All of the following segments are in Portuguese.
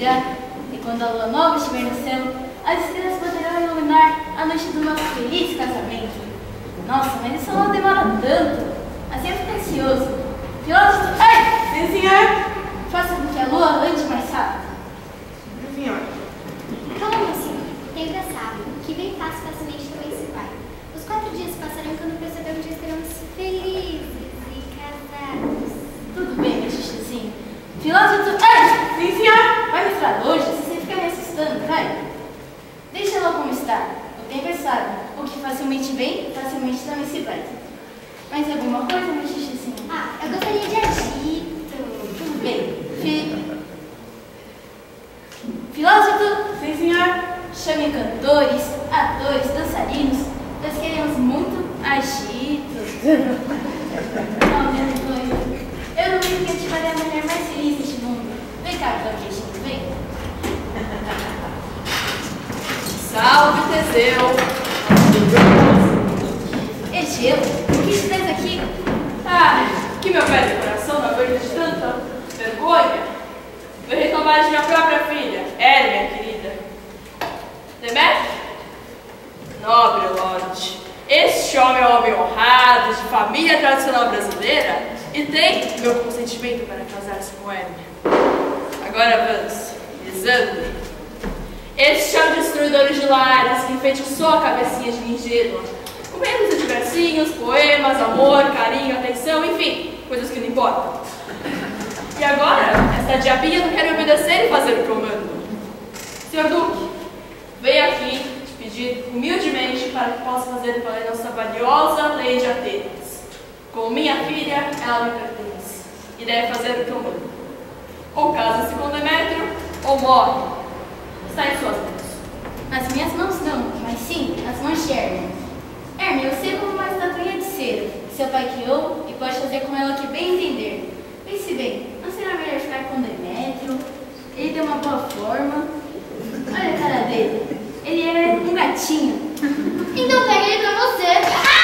virá, e quando a lua nova estiver no céu, as estrelas poderão iluminar a noite do nosso feliz casamento. Nossa, mas isso não demora tanto. Assim eu fico ansioso. Filósofo, ai! Sim, senhor. Faça com que a lua ande mais rápido. Sim, senhor. Calma, senhor. Tenha sábio, que bem fácil facilmente também se vai. Os 4 dias passarão quando percebemos que estaremos felizes e casados. Tudo bem, meu xixizinho. Filósofo, ai! Sim, senhor. Vai me falar hoje? Você fica me assustando, vai. Deixa ela como está. O tempo é sábio. O que facilmente vem, facilmente também se vai. Mais alguma coisa, meu xixizinho? Ah, eu gostaria de agito. Tudo bem. Filósofo, Sim, senhor. chame cantores, atores, dançarinos. Nós queremos muito agito. Oh, minha coisa. Eu não vi que eu te faria a mulher mais feliz deste mundo. Vem cá, Cloquete, vem. Salve, Teseu! Egeu, o que te traz aqui? Ah, que meu velho coração não aguenta de tanta vergonha. Vou reclamar de minha própria filha, minha querida. Demétrio? Nobre Lorde, este homem é um homem honrado, de família tradicional brasileira, e tem meu consentimento para casar-se com Hermia. Agora vamos, Lisandro. Este é um destruidor de lares que enfeitiçou a cabecinha de ingênua, com erros de versinhos, poemas, amor, carinho, atenção, enfim, coisas que não importam. E agora, esta diabinha não quer me obedecer e fazer o que eu mando. Senhor Duque, venho aqui te pedir humildemente para que possa fazer valer nossa valiosa lei de Atenas. Como minha filha, ela me pertence e deve fazer o que eu mando. Ou casa-se com Demétrio, ou morre. Está em suas mãos. Nas minhas mãos não, mas sim nas mãos de Hermia. Hermia, eu sei como uma estatuinha de cera. Seu pai criou e pode fazer com ela o que bem entender. Pense bem, não será melhor ficar com Demétrio? Ele tem uma boa forma. Olha a cara dele. Ele é um gatinho. Então pega ele pra você.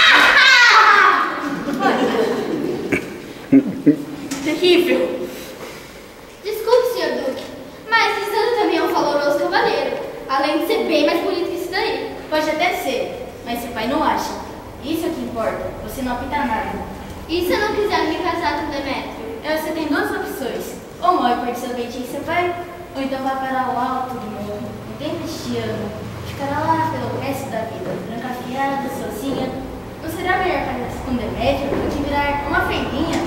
Terrível. Desculpe, senhor Duque, mas Lisandro também é um valoroso cavaleiro, além de ser bem mais bonito que esse daí. Pode até ser, mas seu pai não acha. Isso é o que importa. Você não apita nada. E se eu não quiser me casar com Demétrio? Você tem duas opções. Ou morre por desobediência seu pai, ou então vai para o alto do morro, um tempo cristiano. Ficará lá pelo resto da vida, trancafiada, sozinha. Não será melhor casar-se com Demétrio do que virar uma feirinha?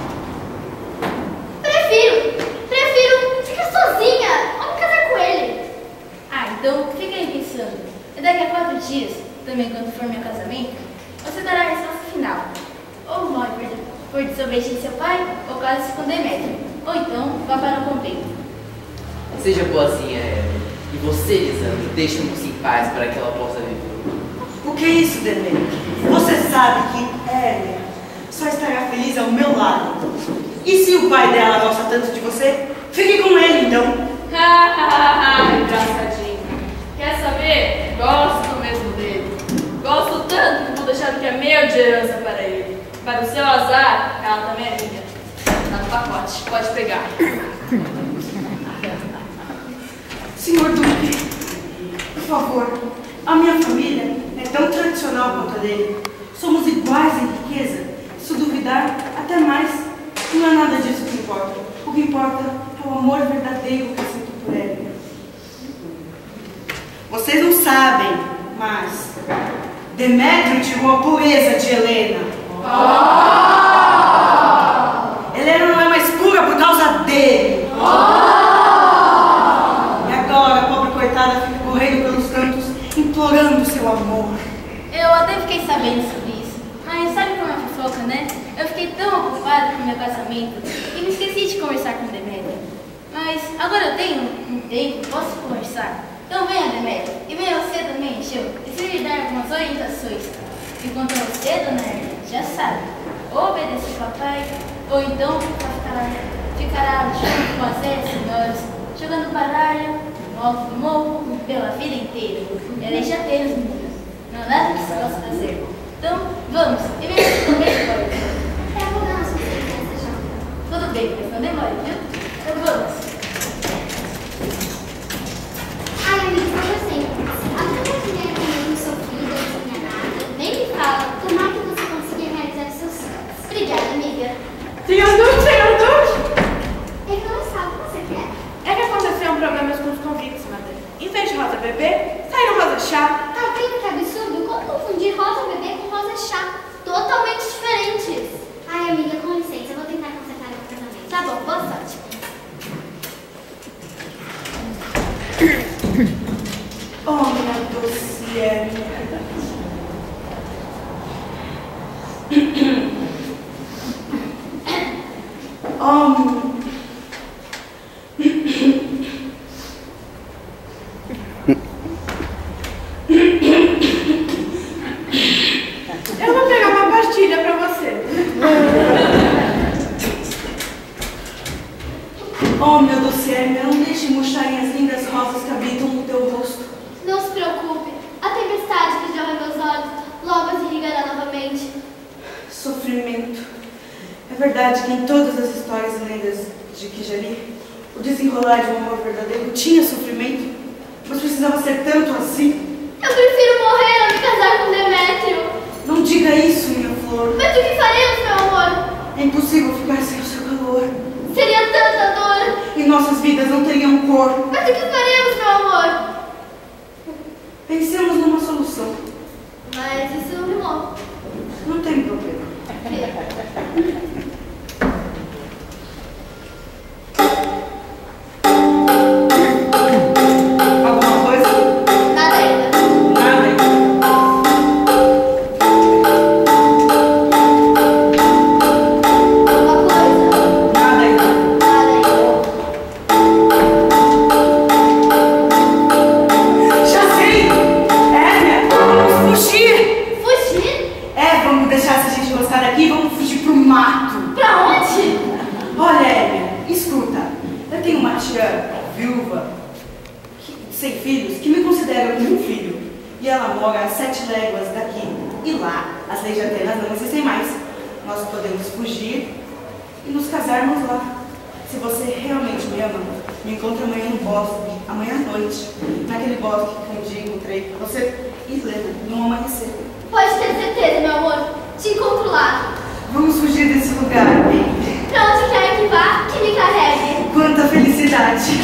Prefiro ficar sozinha ou me casar com ele. Ah, então fica aí pensando. E daqui a 4 dias, também quando for meu casamento, você dará a resposta final. Ou morre por desobediência seu pai, ou casa-se com Demétrio. Ou então vá para o convento. Seja boazinha, Hermia. E você, Lisandro, deixe a moça em paz para que ela possa viver. O que é isso, Demétrio? Você sabe que Hermia só estará feliz ao meu lado. E se o pai dela gosta tanto de você, fique com ele, então. Engraçadinho. Quer saber? Gosto mesmo dele. Gosto tanto que vou deixar o que é meu de herança para ele. Para o seu azar, ela também é minha. Tá no pacote, pode pegar. Senhor Duque, por favor, a minha família é tão tradicional quanto a dele. Somos iguais em riqueza. Se duvidar, até mais. Não é nada disso que importa. O que importa é o amor verdadeiro que eu sinto por ele. Vocês não sabem, mas Demétrio tirou a pureza de Helena. Helena não é mais pura por causa dele. E agora a pobre coitada fica correndo pelos cantos, implorando seu amor. Eu até fiquei sabendo sobre isso. Mas sabe como é fofoca, né? Eu fiquei tão ocupada com meu casamento e me esqueci de conversar com Demétrio. Mas agora eu tenho um tempo, posso conversar. Então venha, Demétrio, e venha você também, Show. Preciso lhe dar algumas orientações. E quanto a você, dona Hermia, já sabe. Ou obedece o papai, ou então ficará junto com as 10 senhoras, jogando baralho, no alto do morro, pela vida inteira. E além de Atenas, meninas. Não há nada que se possa fazer. Então, vamos, e venha comer, pode. É a mudança de licença já. Tudo bem, mas não demore, viu? Então vamos. bebê, saíram rosa chá. Tá vendo que absurdo? Como confundir rosa bebê com rosa chá? Totalmente diferentes. Ai, amiga, com licença, eu vou tentar consertar o casamento. Tá bom, boa sorte. Oh, minha doce Hermia. Eu vou pegar uma pastilha pra você. Oh, meu doce Hermia, não deixe murcharem as lindas rosas que habitam no teu rosto. Não se preocupe. A tempestade que jorra meus olhos logo as irrigará novamente. Sofrimento. É verdade que em todas as histórias e lendas de que já li, o desenrolar de um amor verdadeiro tinha sofrimento, mas precisava ser tanto assim. Eu prefiro morrer a me casar com Demétrio. Não diga isso, minha flor. Mas o que faremos, meu amor? É impossível ficar sem o seu calor. Seria tanta dor. E nossas vidas não teriam cor. Mas o que faremos, meu amor? Pensemos numa solução. Mas isso não rimou. Não tem problema. Alguma coisa? Nada ainda. Nada ainda. Alguma coisa. Nada ainda. Nada ainda. Já sei! Hermia, vamos fugir! Fugir? Vamos deixar essa gente gostar daqui e vamos fugir pro mato. Pra onde? Olha, Hermia, escuta. Eu tenho uma tia viúva, sem filhos, que me considera como um filho. E ela mora a 7 léguas daqui. E lá, as leis de Atenas não existem mais. Nós podemos fugir e nos casarmos lá. Se você realmente me ama, me encontre amanhã no bosque, amanhã à noite. Naquele bosque que um dia encontrei você e Lena, no amanhecer. Pode ter certeza, meu amor. Te encontro lá. Vamos fugir desse lugar, baby. Pra onde quer que vá, que me carregue. Quanta felicidade!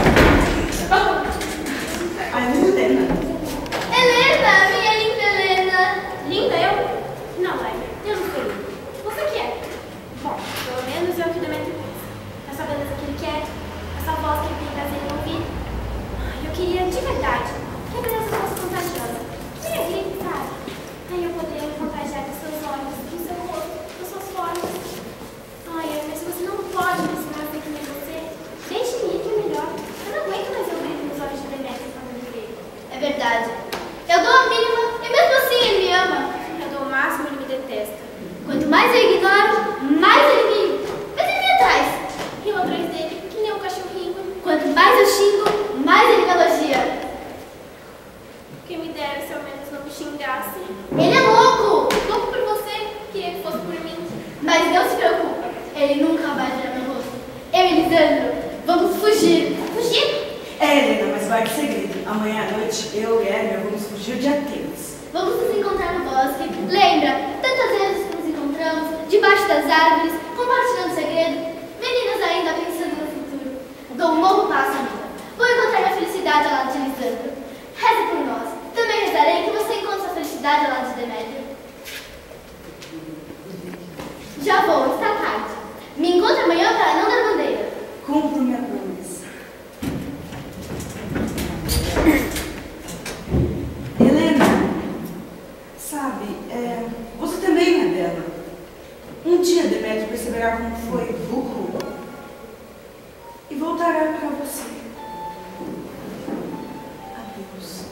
Ai, Helena. Helena, minha linda Helena. Linda eu? Não, eu não sou linda. Você que é? Bom, pelo menos é o que o Demétrio pensa. Essa beleza que ele quer, essa voz que ele tem prazer em ouvir. Eu queria de verdade que a beleza fosse contagiosa. Que nem a gripe, sabe? Aí eu poderia me contagiar dos seus olhos, do seu rosto, das suas formas. Ai, mas se você não pode me ensinar a ser que nem você, deixe-me ir que é melhor. Eu não aguento mais o brilho nos olhos de Demétrio quando ele vê. É verdade. Eu dou a mínima e mesmo assim ele me ama. Eu dou o máximo e ele me detesta. Quanto mais eu ignoro, mais ele me... Mas ele me atrás. Rio atrás dele, que nem um cachorrinho. Quanto mais eu xingo, mais ele me elogia. Quem me dera se ao menos não me xingasse. Ele é louco. Louco por você, queria que fosse por mim. Mas não se preocupe. Ele nunca vai virar meu rosto. Eu e Lisandro, vamos fugir. Fugir? Helena, mas guarde segredo. Amanhã à noite, eu e Hermia vamos fugir de Atenas. Vamos nos encontrar no bosque. Lembra? Tantas vezes que nos encontramos, debaixo das árvores, compartilhando segredo. Meninas ainda pensando no futuro. Dou um novo passo, amiga. Vou encontrar minha felicidade ao lado de Lisandro. Reze por nós. Também rezarei que você encontre sua felicidade ao lado de Demétrio. Já vou, está tarde. Me encontre amanhã para não dar bandeira. Cumpro minha promessa. Helena, sabe, você também é bela. Um dia Demétrio perceberá como foi burro e voltará para você. Adeus.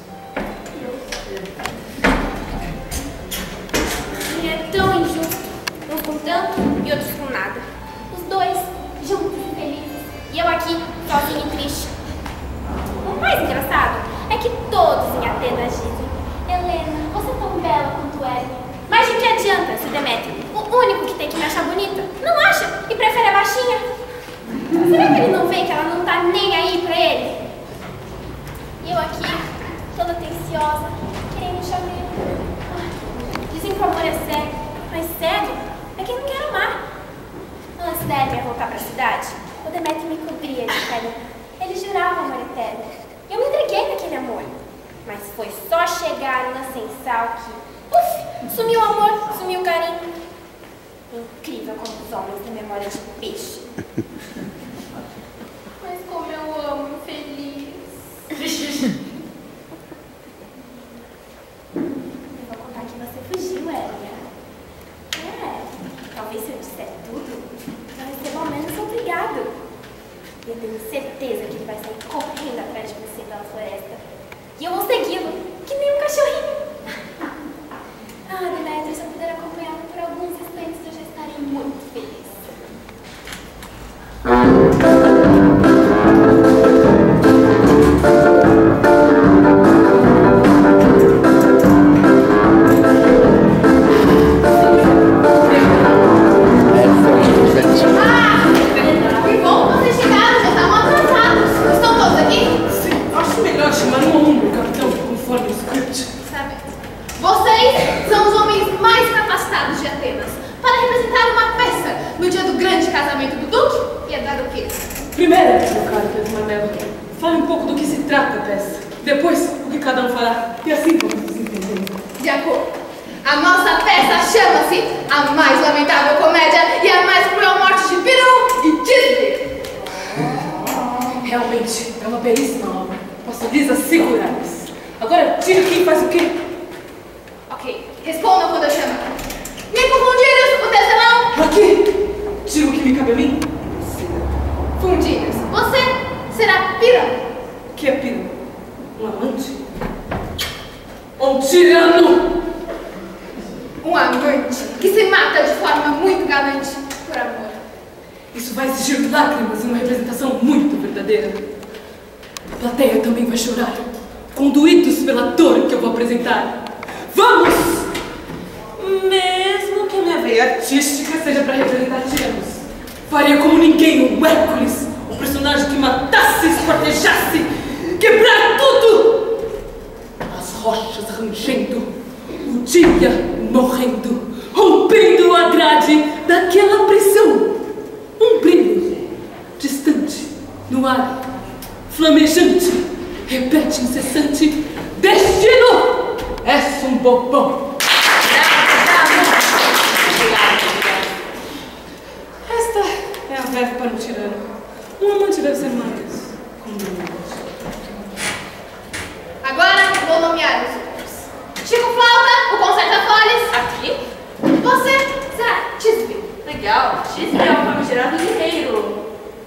Ele é tão injusto. Uns com tanto e outros com nada. Os dois, juntos e felizes. E eu aqui, sozinha e triste. O mais engraçado é que todos em Atenas dizem: Helena, você é tão bela quanto é. Mas de que adianta se Demétrio, o único que tem que me achar bonita, não acha e prefere a baixinha? Será que ele não vê que ela não tá nem aí pra ele? E eu aqui, toda atenciosa, querendo um chaveiro. Dizem que o amor é cego, mas cego é quem não quer amar. Antes da Hermia voltar pra cidade, o Demétrio me cobria de carinho. Ele jurava amor eterno. E eu me entreguei naquele amor. Mas foi só chegar na Sensal que, uf, sumiu o amor, sumiu o carinho. Incrível como os homens têm memória de peixe. Mas como eu amo, infeliz. Eu vou contar que você fugiu, Elia. Talvez se eu disser tudo, eu receba ao menos obrigado. Eu tenho certeza que ele vai sair correndo atrás de você pela floresta. E eu vou segui-lo, que nem um cachorrinho. Demetrio, se eu puder acompanhá-lo por alguns instantes, eu já estarei muito feliz. Que bom que vocês chegaram, já estavam atrasados. Estão todos aqui? Sim, acho melhor chamar um a um, capitão, conforme o script. Sabe? Vocês são os homens mais capacitados de Atenas para representar uma peça no dia do grande casamento do Duque e da Duquesa. Primeiro, meu caro Pedro Manelo, fale um pouco do que se trata a peça. Depois, o que cada um fará. E assim vamos nos entender. De acordo. A nossa peça chama-se A Mais Lamentável Comédia e a Mais Cruel Morte de Peru e Tisbe. Realmente, é uma belíssima obra. Posso lhes assegurar isso. Agora, diga quem faz o quê. Ok, respondam quando eu chamar. Me confundiram, o tecelão. Aqui! Diga o que me cabe a mim. Fundidos. Você será Pirão. O que é Piro? Um amante? Um tirano! Um amante que se mata de forma muito galante por amor. Isso vai exigir lágrimas e uma representação muito verdadeira. A plateia também vai chorar, conduídos pela dor que eu vou apresentar. Vamos! Mesmo que a minha veia artística seja para representar tiranos, faria como ninguém o Hércules, o personagem que matasse, esquartejasse, quebrar tudo! As rochas rangendo, o dia morrendo, rompendo a grade daquela prisão. Um brilho distante no ar, flamejante, repete incessante: destino! És um bobão. Esta é a verve para um tirano. Um amante deve ser mais conveniente. Agora vou nomear os outros. Chico Flauta, o concerta-foles. Aqui? Você será Tisbe. Legal. Tisbe é o famigerado guerreiro.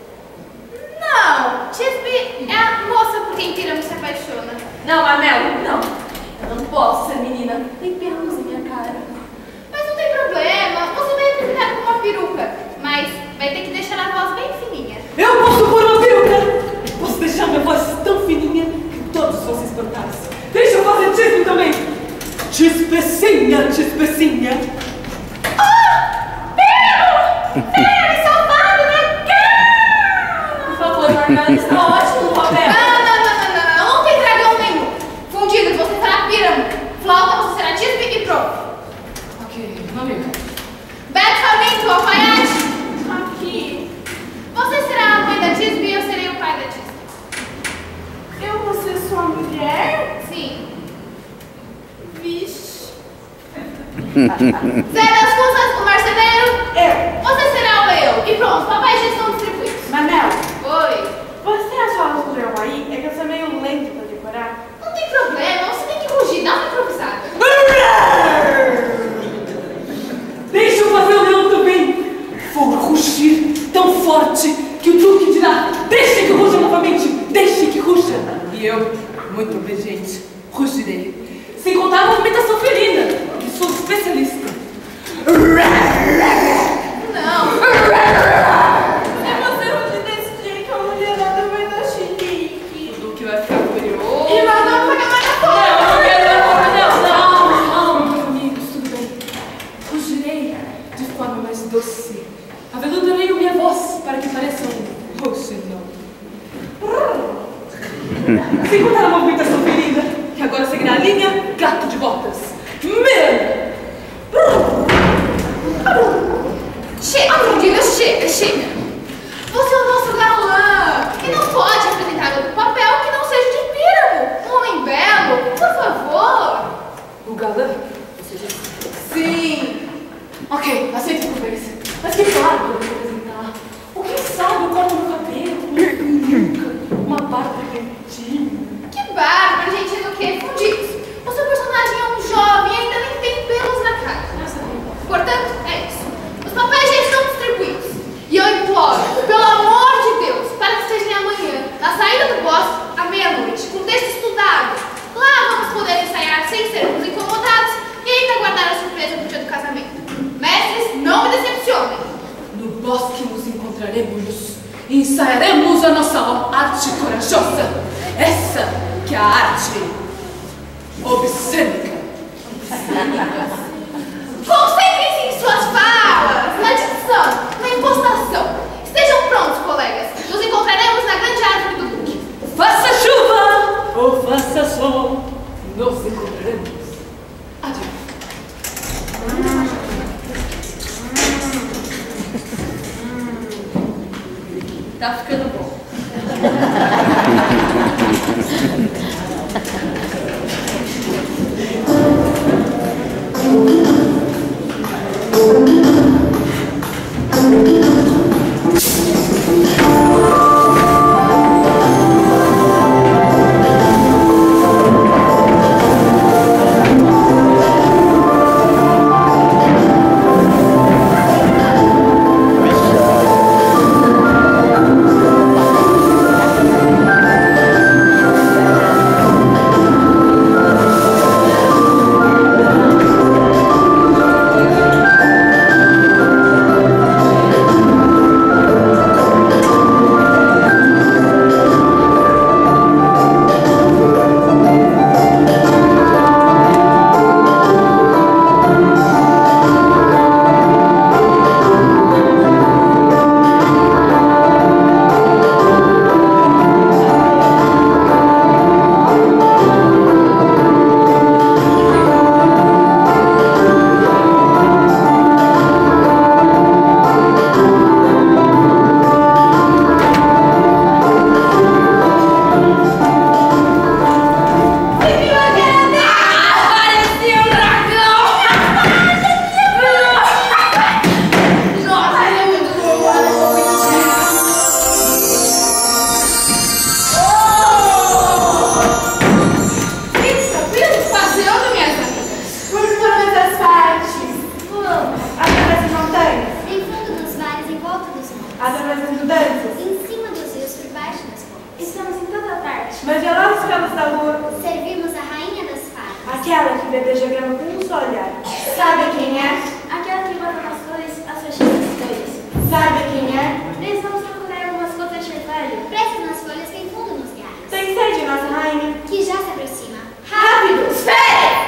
Não, Tisbe é a moça por quem Piramo se apaixona. Não, Amel, não. Eu não posso ser menina. Tem pelos em minha cara. Mas não tem problema, você vai representar com uma peruca. Mas vai ter que deixar a voz bem fininha. Eu posso pôr uma peruca! Posso deixar minha voz tão fininha que todos vão se espantar. Deixa eu fazer tispe também! Tispecinha, tispecinha! Filho, me salvado, né? Por favor, Marcada, está ótimo o papel. Não tem dragão nenhum. Fundidos, você será Piramo. Flauta, você será Tisbe e pronto. Ok, nome. Beto Faminto, alfaiate. Aqui. Você será a mãe da Tisbe e eu serei o pai da Tisbe. Eu vou ser sua mulher? Sim. Vixe. Zé das Cusas, o marceneiro. Eu! Você será o eu. E pronto, papéis já estão distribuídos. Manel, Oi. você acha o leão aí? É que eu sou meio lento pra decorar. Não tem problema, você tem que rugir, dá uma improvisada. Deixa eu fazer o leão também! Vou rugir tão forte que o Duque dirá: deixe que ruja novamente, deixe que ruja! E eu, muito obediente, rugirei. Sem contar a movimentação felina, que sou especialista. Não. Se você rugir desse jeito, a mulherada vai dar chilique. O Duque vai ficar curioso. E nós vamos pagar mais a conta. Não, meus amigos, tudo bem. Rugirei de forma mais doce. Aveludarei a minha voz para que pareça um roxinho. Sem contar a movimentação felina, que agora seguirá a linha gato de botas. Miranda! Chega, Fundidos, chega. Você é o nosso galã. E não pode apresentar outro papel que não seja de Piramo. Um homem belo, bosque à meia-noite, com texto estudado. Lá vamos poder ensaiar sem sermos incomodados e ainda guardar a surpresa do dia do casamento. Mestres, não me decepcionem. No bosque nos encontraremos e ensaiaremos a nossa arte corajosa. Essa que é a arte obscênica. Concentrem-se em suas falas, na dicção, na impostação. Estejam prontos, colegas. Nos encontraremos na grande árvore do duque. Faça chuva ou faça sol, nos encontraremos. Adiós. Tá ficando bom. Aquela que vedeja grama com um só olhar. Sabe quem é? Aquela que bota nas flores as festas flores. Sabe quem é? Precisamos procurar algumas gotas de orvalho. Presta nas folhas que infundem nos galhos. Tem sede, nossa rainha? Que já se aproxima. Rápido! Espere!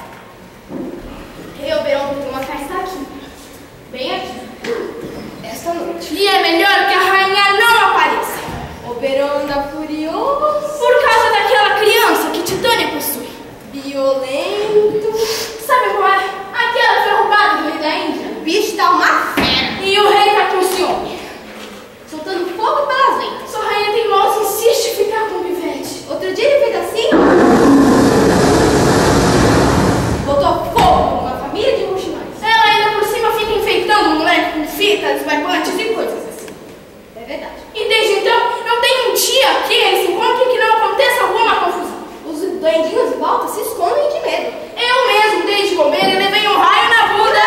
Rei Oberon tem uma festa aqui. Bem aqui. Esta noite. E é melhor que a rainha não apareça. Oberon anda furioso por causa daquela criança que Titânia possui. Violento. Sabe qual é? Aquela que foi roubada do rei da Índia. O bicho tá uma fera. E o rei tá com ciúme. Soltando fogo pelas ventas. Sua rainha teimosa insiste em ficar com o pivete. Outro dia ele fez assim. Botou fogo numa família de roxinóis. Ela ainda por cima fica enfeitando o moleque com fitas, barbantes e coisas assim. É verdade. E desde então, não tem um dia que eles se encontrem que não aconteça alguma confusão. Os doidinhos de volta se escondem de medo. Eu mesmo, desde comer, eu levei um raio na bunda.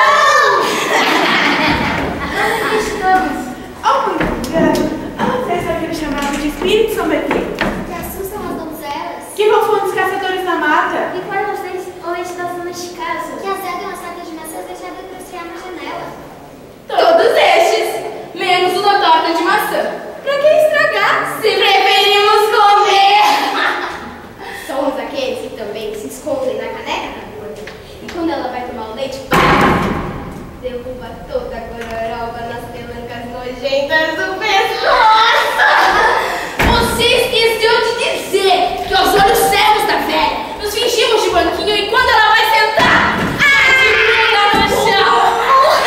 Onde estamos? Ao engano, a festa que eles chamavam de espírito sometido. Que assustam as donzelas. Que confundem os caçadores na mata. E quando vocês hoje das donas de casa? Que azedam as sardas de maçãs deixadas para na janela. Todos estes, menos o da torta de maçã. Pra que estragar, se preferimos comer? Somos aqueles que também se escondem na caneca da gorda. E quando ela vai tomar o leite, pá! Derruba toda a gororoba nas pelancas nojentas do pescoço. Você esqueceu de dizer que aos olhos cegos da velha nos fingimos de banquinho e quando ela vai sentar, de bunda no chão.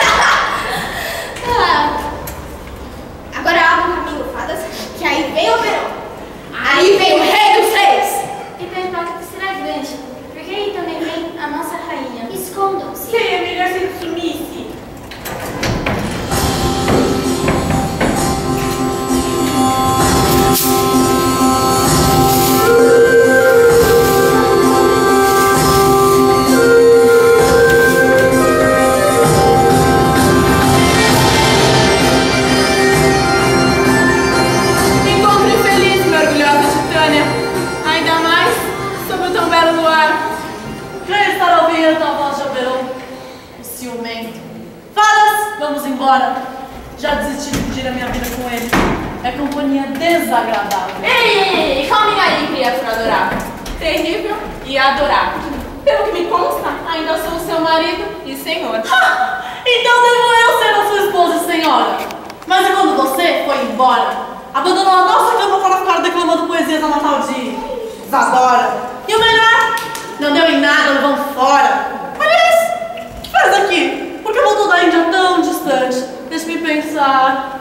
Agora abre o caminho, fadas, que aí vem o verão. Aí vem o rei dos reis. E teu impacto será grande, porque aí também vem a nossa rainha. Escondam-se. Seria melhor se ele sumisse. Vamos embora. Já desisti de pedir a minha vida com ele. É companhia desagradável. Ei, calma aí, criatura adorável. Terrível e adorável. Pelo que me consta, ainda sou seu marido e senhor. Então devo eu ser a sua esposa e senhora. Mas e quando você foi embora? Abandonou a nossa cama para ficar declamando poesias ao Natal de Isadora. E o melhor, não deu em nada, levando fora. Aliás, o que faz aqui? Por que voltou da Índia tão distante? Deixa-me pensar.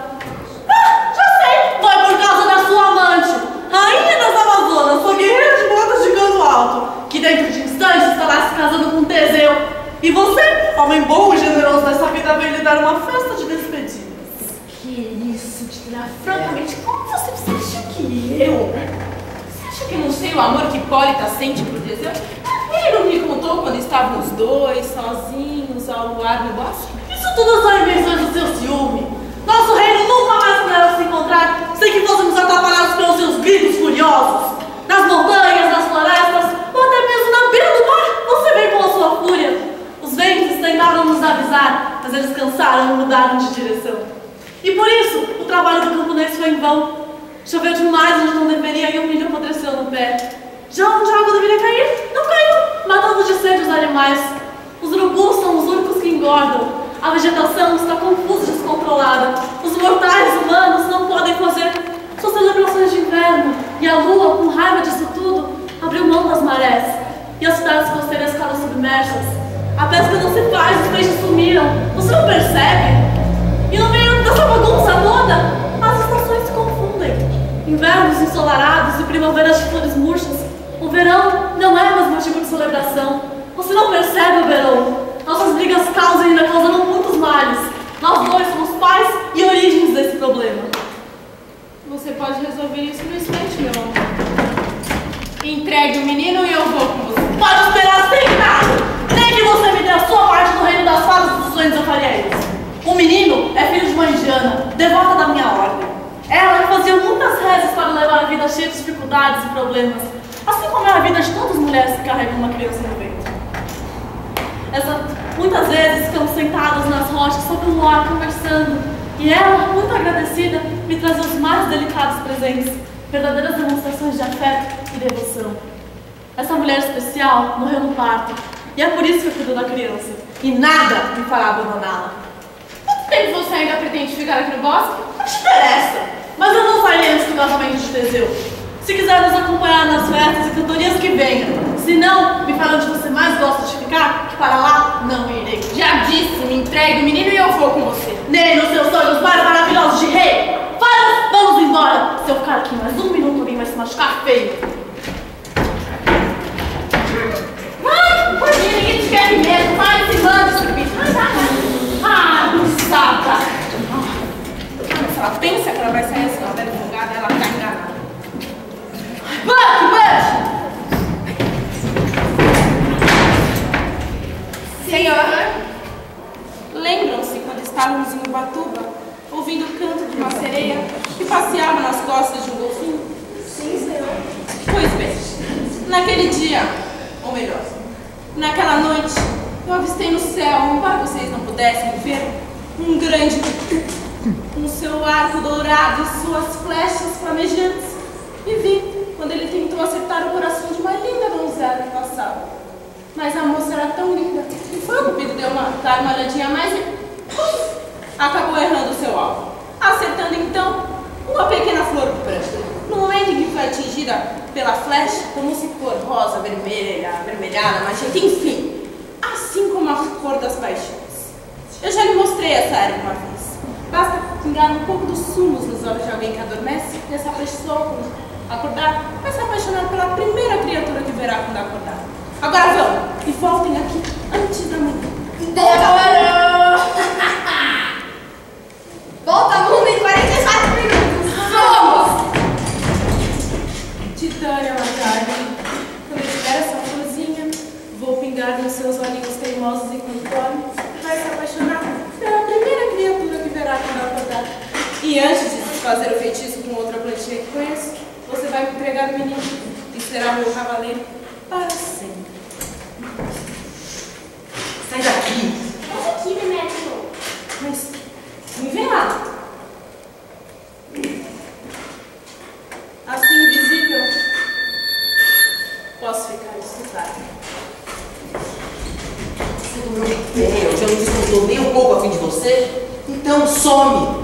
Já sei! Foi por causa da sua amante, rainha das Amazonas, sua guerreira de botas de cano alto, que dentro de instantes estará se casando com Teseu. E você, homem bom e generoso dessa vida, veio lhe dar uma festa de despedida. Que isso, Tila? Francamente, como você acha que eu? Você acha que eu não sei o amor que Hipólita sente por Teseu? Ele não me contou quando estavam os dois, sozinhos, ao luar no bosque? Isso tudo são invenções do seu ciúme. Nosso reino nunca mais poderá se encontrar sem que fôssemos atrapalhados pelos seus gritos furiosos. Nas montanhas, nas florestas, ou até mesmo na beira do mar, você vem com a sua fúria. Os ventos tentaram nos avisar, mas eles cansaram e mudaram de direção. E por isso, o trabalho do camponês foi em vão. Choveu demais onde não deveria e o milho apodreceu no pé. Já onde a água deveria cair, não caiu, matando de sede os animais. Os urubus são os únicos que engordam. A vegetação está confusa e descontrolada. Os mortais humanos não podem fazer suas celebrações de inverno. E a lua, com raiva disso tudo, abriu mão das marés. E as cidades costeiras ficaram submersas. A pesca não se faz, os peixes sumiram. Você não percebe? E no meio dessa bagunça toda, as estações se confundem. Invernos ensolarados e primaveras de flores murchas. O verão não é mais motivo de celebração. Você não percebe o verão. Nossas brigas causam e ainda causando muitos males. Nós dois somos pais e origens desse problema. Você pode resolver isso no instante, meu amor. Entregue o menino e eu vou com você. Pode esperar sem nada. Nem que você me dê a sua parte no reino das fadas dos sonhos, eu faria isso. O menino é filho de uma indiana, devota da minha ordem. Ela fazia muitas rezas para levar a vida cheia de dificuldades e problemas, assim como é a vida de todas as mulheres que carregam uma criança no ventre. Muitas vezes ficamos sentados nas rochas sob o luar conversando, e ela, muito agradecida, me trazia os mais delicados presentes, verdadeiras demonstrações de afeto e devoção. Essa mulher especial morreu no parto, e é por isso que eu cuido da criança, e nada me fará abandoná-la. Quanto tempo você ainda pretende ficar aqui no bosque? Não te interessa, mas eu não sairei antes do casamento de Teseu. Se quiser nos acompanhar nas festas e cantorias, que venha. Se não, me fala onde você mais gosta de ficar, que para lá não irei. Já disse, me entregue o menino e eu vou com você. Nem nos seus sonhos mais maravilhosos de rei. Fala, vamos embora. Se eu ficar aqui mais um minuto, alguém vai se machucar feio. Vai, porque ninguém te quer mesmo. Vai, se manda, subir. Sata. Se ela pensa que ela vai sair assim, ela vai advogada, ela tá enganada. Vai! Senhora, lembram-se quando estávamos em Ubatuba, ouvindo o canto de uma sereia que passeava nas costas de um golfinho? Sim, senhor. Pois bem, naquele dia, ou melhor, naquela noite, eu avistei no céu, embora vocês não pudessem ver, um grande tutu, com seu arco dourado e suas flechas flamejantes, e vi quando ele tentou acertar o coração de uma linda donzela que passava. Mas a moça era tão linda que foi o cupido deu dar uma olhadinha a mais e acabou errando o seu alvo, acertando então uma pequena flor branca. No momento em que foi atingida pela flecha, como se for rosa, vermelha, avermelhada, magenta, enfim, assim como a cor das paixões. Eu já lhe mostrei essa erva uma vez. Basta pingar um pouco dos sumos nos olhos de alguém que adormece e essa pessoa, quando acordar, vai se apaixonar pela primeira criatura que verá quando acordar. Agora vão e voltem aqui antes da manhã. Demorou! Volta mundo em 44 minutos. Vamos! Titânia, Magali, quando eu tiver essa florzinha, vou pingar nos seus olhinhos teimosos e conformes e vai se apaixonar pela primeira criatura que verá quando acordar. E antes de fazer o feitiço com outra plantinha que conheço, você vai me entregar o menino e será meu cavaleiro para sempre. Sai daqui! Essa aqui, Demétrio. Mas você? Então some!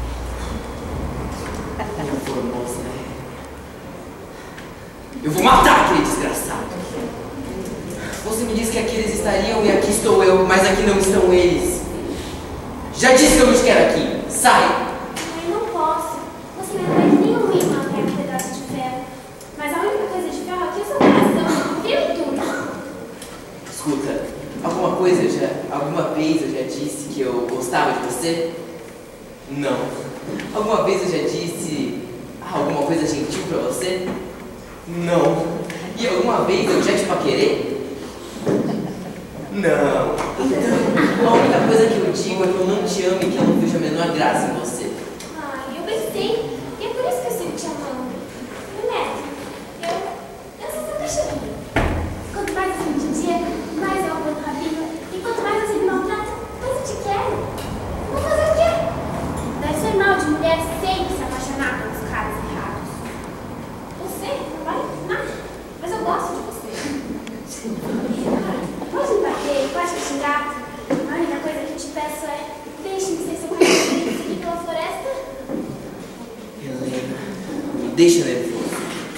Formosa, né? Eu vou matar aquele desgraçado. Você me disse que aqui eles estariam e aqui estou eu, mas aqui não estão eles. Já disse que eu não te quero aqui. Sai! Mãe, não posso. Você me atrás nem um imã que é um pedaço de ferro. Mas a única coisa de ferro aqui é o seu coração. Viu tudo? Escuta, alguma vez eu já disse que eu gostava de você? Não. Alguma vez eu já disse alguma coisa gentil pra você? Não. E alguma vez eu já te paquerei? Não. Então, a única coisa que eu digo é que eu não te amo e que eu não vejo a menor graça em você. Ai, eu pensei. E é por isso que eu sigo te amando. Neto, eu sou seu cachorrinho. Quanto mais você me judia, mais eu aponto o rabinho. E quanto mais você me maltrata, mais eu te quero. Vou fazer o quê? Deve ser mal de mulher sempre se apaixonar pelos caras errados. Você não vai nada, mas eu gosto de você. Pode me bater, pode me xingar. A única coisa que eu te peço é: deixe-me ser seu cachorrinho e seguir pela floresta. Helena, me deixa nervoso.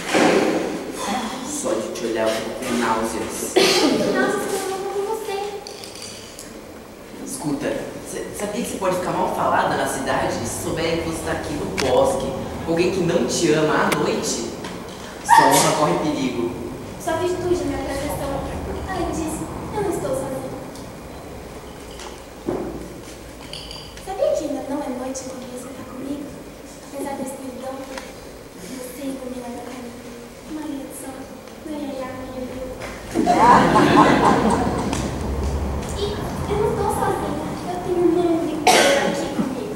Só de te olhar eu fico com náuseas. Náuseas que eu não vou com você. Escuta, sabia que você pode ficar mal falada na cidade se souberem que você está aqui no bosque com alguém que não te ama à noite? Sua honra corre perigo. Sua virtude é minha proteção. Além disso, eu não estou sozinha. Sabia que ainda não é noite quando você está comigo? Apesar da escuridão, você ilumina meu caminho. Uma linha de sol, meu iaiá, meu brilho. E eu não estou sozinha. Eu tenho um mundo inteiro aqui comigo.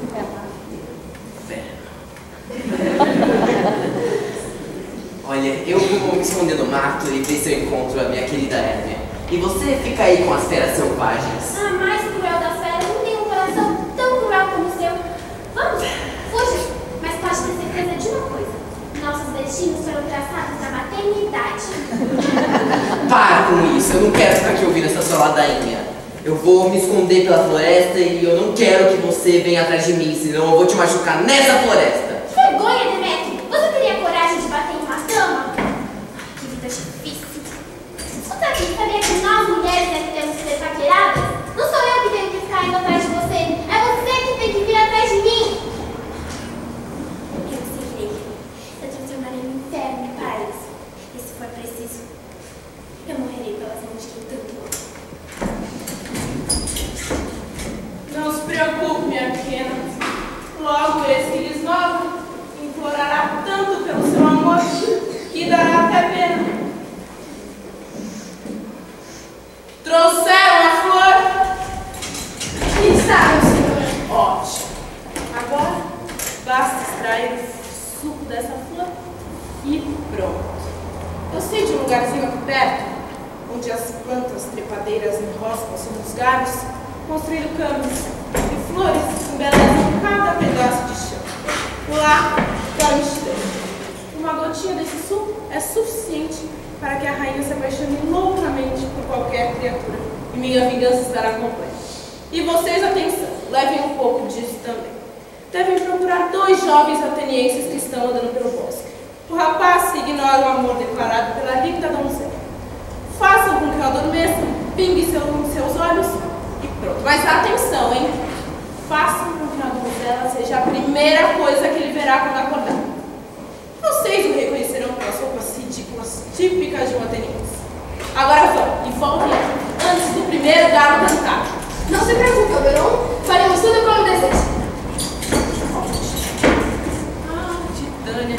Olha, eu vou me esconder no mato e ver se eu encontro a minha querida Hermia. E você fica aí com as feras selvagens. A mais cruel das feras não tem um coração tão cruel como o seu. Vamos, fuja. Mas pode ter certeza de uma coisa. Nossos destinos foram traçados na maternidade. Para com isso, eu não quero ficar aqui ouvindo essa sua ladainha. Eu vou me esconder pela floresta e eu não quero que você venha atrás de mim, senão eu vou te machucar nessa floresta. Que vergonha, Demetrio! Você teria coragem de bater em uma cama? Que vida difícil. Outra vez, sabia que nós mulheres devemos ser paqueradas? Não sou eu que tenho que ficar indo atrás de você. É você que tem que vir atrás de mim. Eu seguirei. Eu transformarei o inferno em paraíso. E se for preciso, eu morrerei pelas mãos de quem tanto amo. Não se preocupe, minha pequena. Logo esse que lhes nova implorará tanto pelo seu amor que dará até pena. Trouxeram a flor? Aqui está, meu senhor. Ótimo. Agora basta extrair o suco dessa flor e pronto. Eu sei de um lugarzinho aqui perto, onde as plantas trepadeiras enroscam-se nos galhos, construindo camas e flores embelezam cada pedaço de chão. Lá, dorme estranho. Uma gotinha desse suco é suficiente para que a rainha se apaixone loucamente por qualquer criatura. E minha vingança estará completa. E vocês, atenção, levem um pouco disso também. Devem procurar 2 jovens atenienses que estão andando pelo bosque. O rapaz ignora o amor declarado pela líquida donzela. Façam com que eu adormeça, pingue seus olhos e pronto. Mas atenção, hein? Façam com que a donzela seja a primeira coisa que ele verá quando acordar. Vocês o reconhecerão pelas roupas ridículas típicas de um ateniense. Agora vão, e voltem aqui, antes do primeiro galo cantar. Não se preocupe, Oberon. Faremos tudo como deseja. Titânia.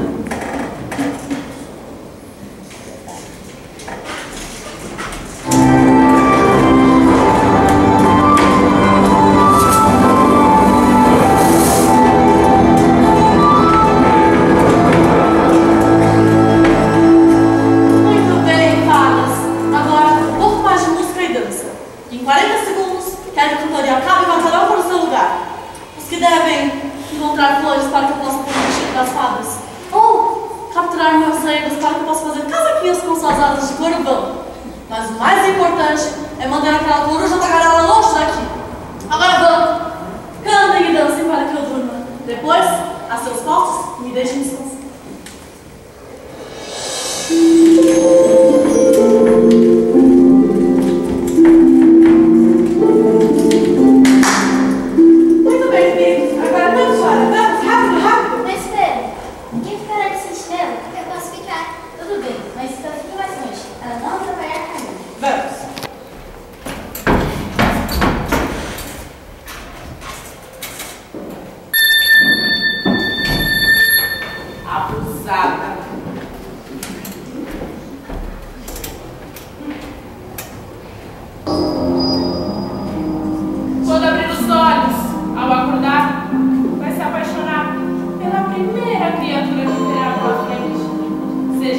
Muito bem, fadas. Agora, um pouco mais de música e dança. Em 40 segundos, quero que a cantoria acabe e vá cada um para o seu lugar. Os que devem encontrar flores para que eu possa pôr no vestido das fadas. Ou capturar meus saídas para que eu possa fazer casaquinhos com suas asas de couro vão. Mas o mais importante é manter aquela coruja tagarela longe daqui. Agora vamos!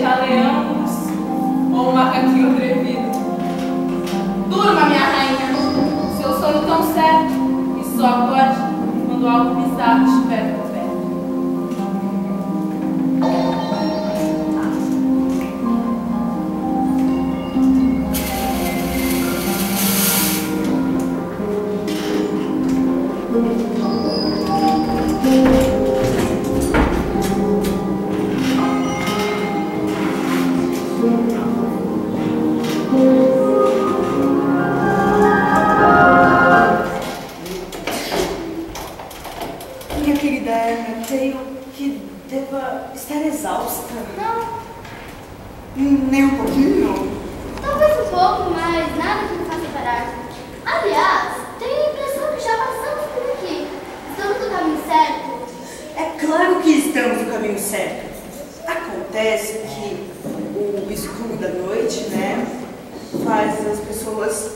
camaleão ou um macaquinho atrevido. Durma, minha rainha, seu sono tão certo, e só acorde quando algo bizarro estiver por perto. Minha querida Erna, creio que deva estar exausta. Não, Nem um pouquinho? talvez um pouco, mas nada que me faça parar. Aliás, tenho a impressão que já passamos por aqui. Estamos no caminho certo. É claro que estamos no caminho certo. Acontece que o escuro da noite, né, faz as pessoas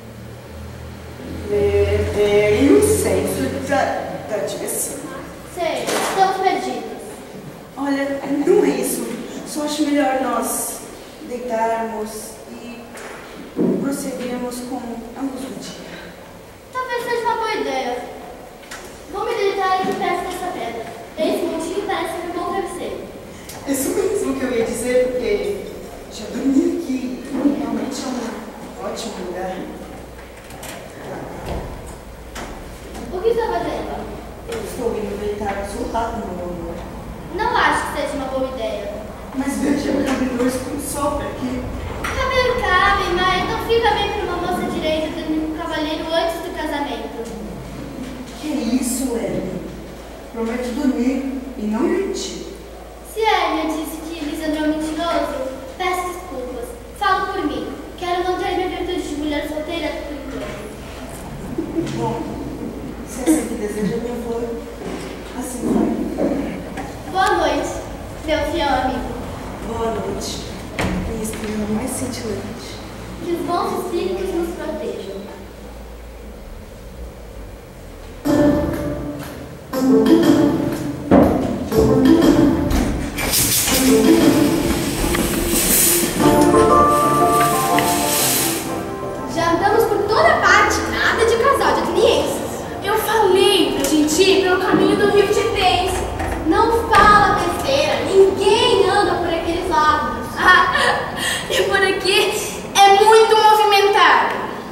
perderem o senso da direção. Sei, estamos perdidos. Olha, não é isso. Só acho melhor nós deitarmos e prosseguirmos com a luz do dia. Talvez seja uma boa ideia. Vou me deitar aqui perto dessa pedra. Esse montinho parece um bom travesseiro. Isso mesmo que eu ia dizer, porque já dormi aqui. Realmente é um ótimo lugar. O que está fazendo? Eu estou indo deitar isolado no meu amor. Não acho que seja uma boa ideia. Mas veja, o cabelo escuro sopra aqui. Cabelo cabe, mas não fica bem para uma moça direita dormir com um cavaleiro antes do casamento. Que isso, Ellen? Prometo dormir e não mentir. Se a Enya disse que Lisandro é um mentiroso, peço desculpas. Falo por mim. Quero manter minha virtude de mulher solteira por enquanto. Bom, se é assim que deseja, minha flor, assim vai. Boa noite, meu fiel amigo. Boa noite, minha estrela mais cintilante. Que os bons espíritos nos protejam. Já andamos por toda parte, nada de casal de atenienses. Eu falei pra gente ir pelo caminho do Rio Tietê. Não fala besteira, ninguém anda por aqueles lados. Ah, e por aqui é muito movimentado.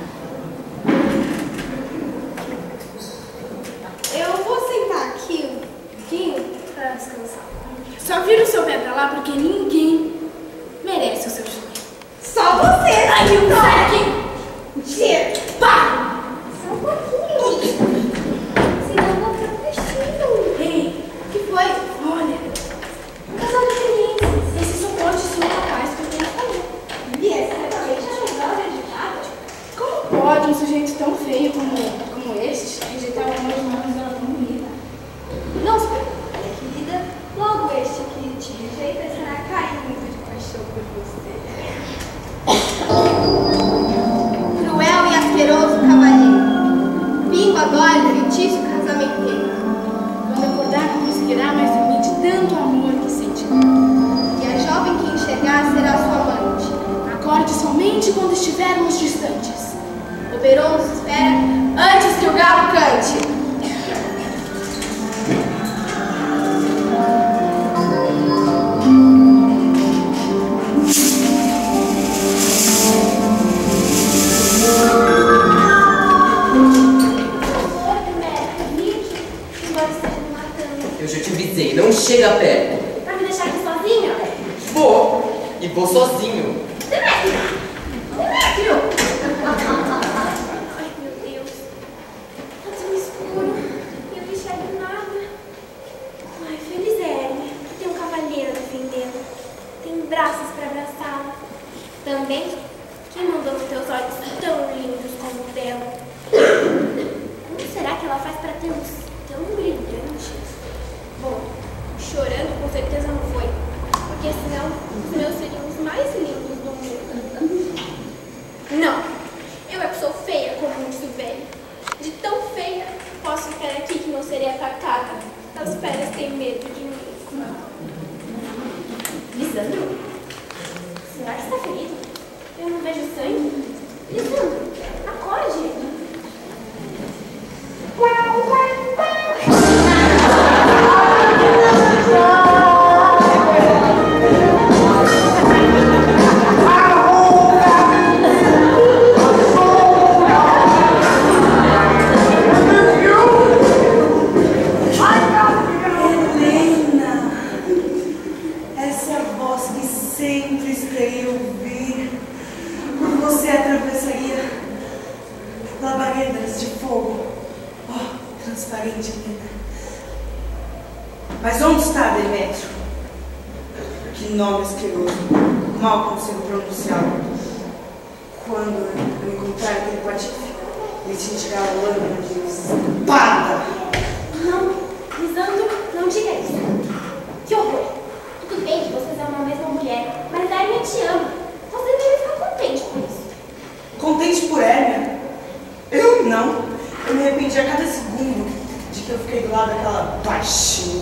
Eu vou sentar aqui um pouquinho pra descansar. Só vira o seu pé pra lá porque ninguém merece o seu choro. Só você! Ai, então! Sai daqui! Tira! Pá! Só um pouquinho. Senão eu vou ficar vestido. Ei, o que foi? Olha, Um casal de atenienses. esse suporte sua rapaz que eu tenho que fazer. E é certamente a jogada dedicada. Como pode um sujeito tão feio como este rejeitar o amor de uma donzela tão bonita? Não se preocupe, minha querida. Logo este que te rejeita estará caindo de paixão por você. Cruel e asqueroso cavalheiro. Bingo agora do feitiço casamenteiro. Quando acordar não conseguirá mais dormir de tanto amor que sente. E a jovem que enxergar será sua amante. Acorde somente quando estivermos distantes. O Beron nos espera antes que o galo cante. Eu já te avisei, não chega perto. Vai me deixar aqui sozinha? Vou, e vou sozinho. Demétrio! Demétrio! Ai, meu Deus. Tá tão escuro. E eu não enxergo nada. Ai, feliz é ele, que tem um cavaleiro defendendo. Tem braços pra abraçá-la. Também, quem mandou nos teus olhos tão lindos como o dela? Como será que ela faz pra ter luz tão brilhantes? Bom, chorando com certeza não foi, porque senão os meus seriam os mais lindos do mundo. Não, eu é que sou feia como um urso velho. De tão feia, posso ficar aqui que não serei atacada. As feras têm medo de mim. Lisandro, queria ouvir quando você atravessaria labaredas de fogo. Oh, transparente, linda. Mas onde está Demétrio? Que nome asqueroso. Mal consigo pronunciá-lo. Quando eu encontrar aquele patife, ele te tirar a lâmina de espada. Não, Lisandro, não diga isso. Que horror. Tudo bem que vocês são uma mesma mulher, mas a Hermia te ama. Você deve ficar contente por isso. Contente por Hermia? Eu não. Eu me arrependi a cada segundo de que eu fiquei do lado daquela baixinha.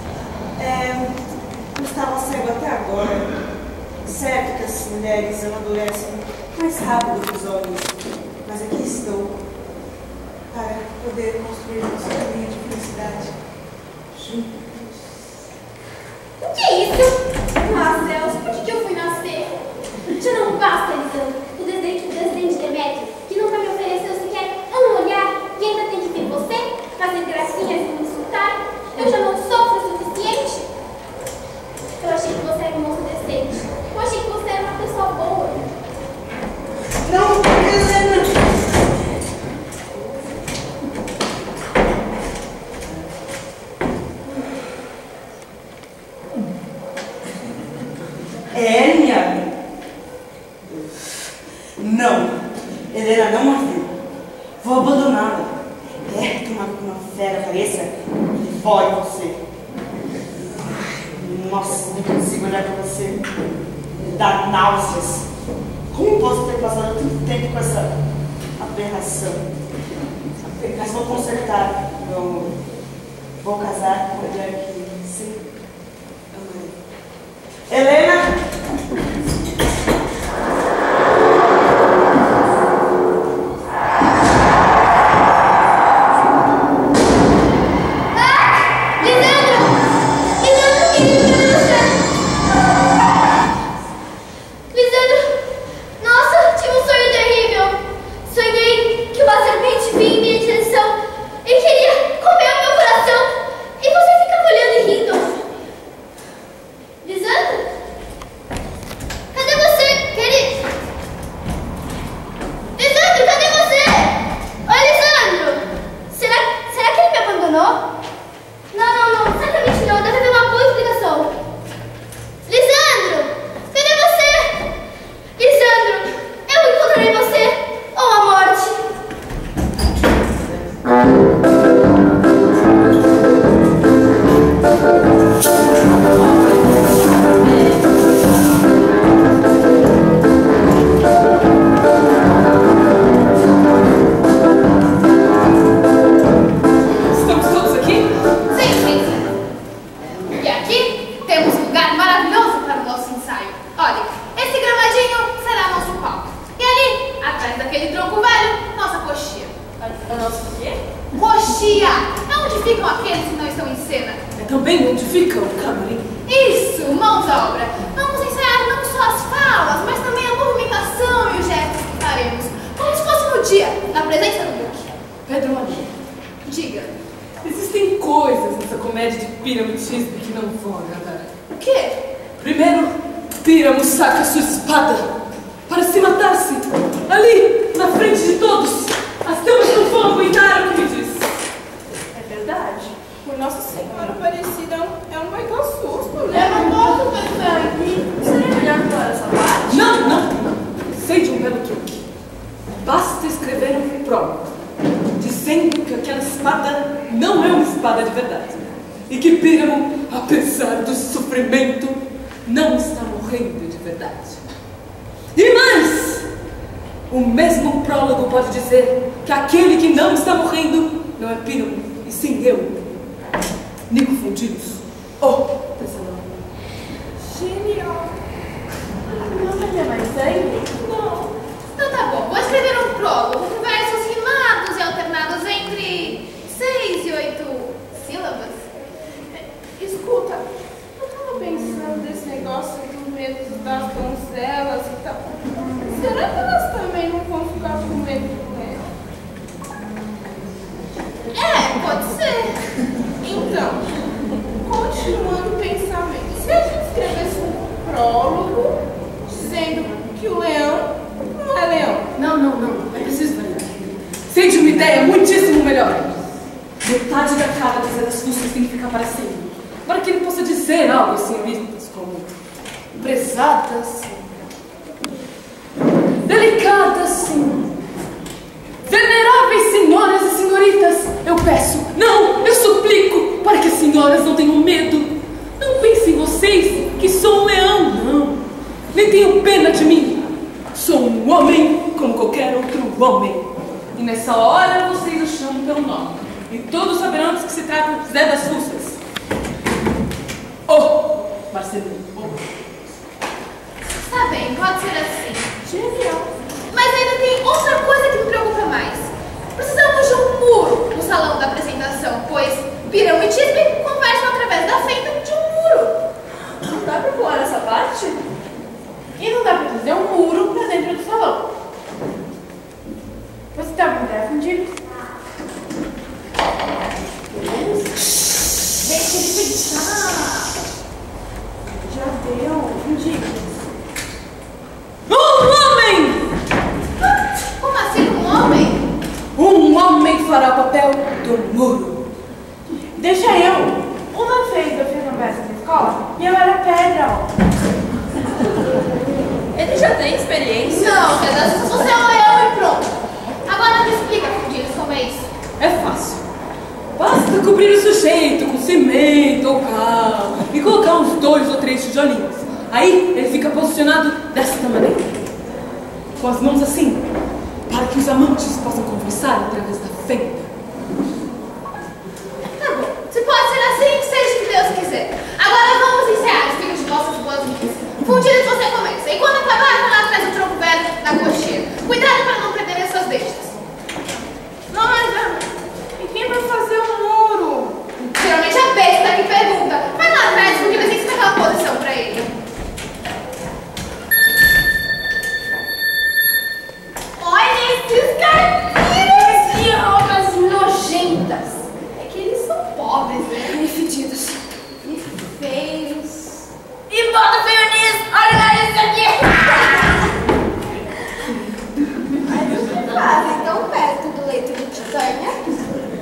Eu estava cego até agora. Certo que as mulheres amadurecem mais rápido que os homens, mas aqui estou para poder construir nosso caminho de felicidade juntos. O que é isso? Ah, céus, por que eu fui nascer? Já não basta, Lisandro, o desdém de Demétrio, que nunca me ofereceu sequer um olhar e ainda tem que vir você, fazer gracinhas e me insultar? Eu já não sofro o suficiente? Eu achei que você era um moço decente. Eu achei que você era uma pessoa boa. Não, Helena! Hermia? Não, Helena não a viu. Vou abandoná-la. Quer que uma fera apareça? Devore você. Nossa, não consigo olhar pra você. Me dá náuseas. Como posso ter passado tanto tempo com essa aberração? Mas vou consertar, meu amor. Vou casar com a mulher que sempre amarei. Helena! Pode ser. Então, continuando melhor. Metade da cara do Zé das Fuças tem que ficar para cima, para que ele possa dizer algo às senhoritas como prezada, sim, delicada, sim, veneráveis senhoras e senhoritas, eu peço, não, eu suplico, para que as senhoras não tenham medo. Não pensem vocês que sou um leão, não. Nem tenham pena de mim. Sou um homem como qualquer outro homem. E nessa hora vocês o chamam pelo nome. E todos saberão que se trata de Zé das Fuças. Oh, Marcelinho. Está bem, pode ser assim. Genial. Mas ainda tem outra coisa que me preocupa mais. Precisamos de um muro no salão da apresentação, pois Pirão e Tisbe conversam através da fenda de um muro. Não dá pra pular essa parte? E não dá pra trazer um muro pra dentro do salão. Você tá com ideia, Fundido? Deixa ele pensar. Já deu, Fundido. Um homem! Como assim um homem? Um homem fará o papel do muro. Deixa eu. Uma vez eu fiz uma peça na escola e eu era pedra, ó. Ele já tem experiência? Não, Zé, você é um leão e pronto. Agora me explica, Fundidos, como é isso. É fácil. Basta cobrir o sujeito com cimento ou cal e colocar uns 2 ou 3 tijolinhos. Aí ele fica posicionado desta maneira, com as mãos assim, para que os amantes possam conversar através da fenda. Tá bom. Se pode ser assim, seja o que Deus quiser. Agora vamos encerrar os filhos de nossas boas-vindas. Fundidos, você começa. E quando acabar, vai lá atrás do tronco velho na cocheira. Cuidado para não perder essas deixas. Não, mas e quem vai fazer o muro? Geralmente a besta que pergunta. Vai lá atrás, porque vai ter que explicar a posição para ele. Olha esses carpinhos! Que obras nojentas. É que eles são pobres, né? E fedidos. E feios. E bota feio nisso! Olha isso aqui! Mas o que fazem tão perto do leito de Titânia?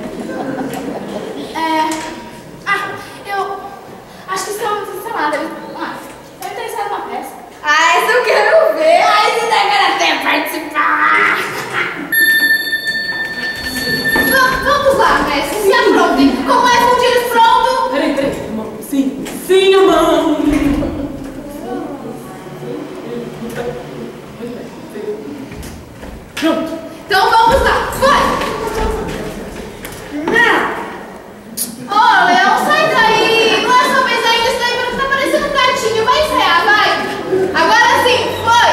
Eu acho que estão decepcionadas. Eu interessado numa peça. Ah, essa eu quero ver! Ai, você tá querendo até participar! Vamos lá, mestre. Se aprontem. Como é Fundidos pronto? Peraí, a mão. Sim, a mão. Pronto. Então vamos lá. Vai! Ô, Leão, sai daí! Não é sua vez ainda, isso daí tá parecendo um gatinho. Vai ensaiar, vai! Agora sim,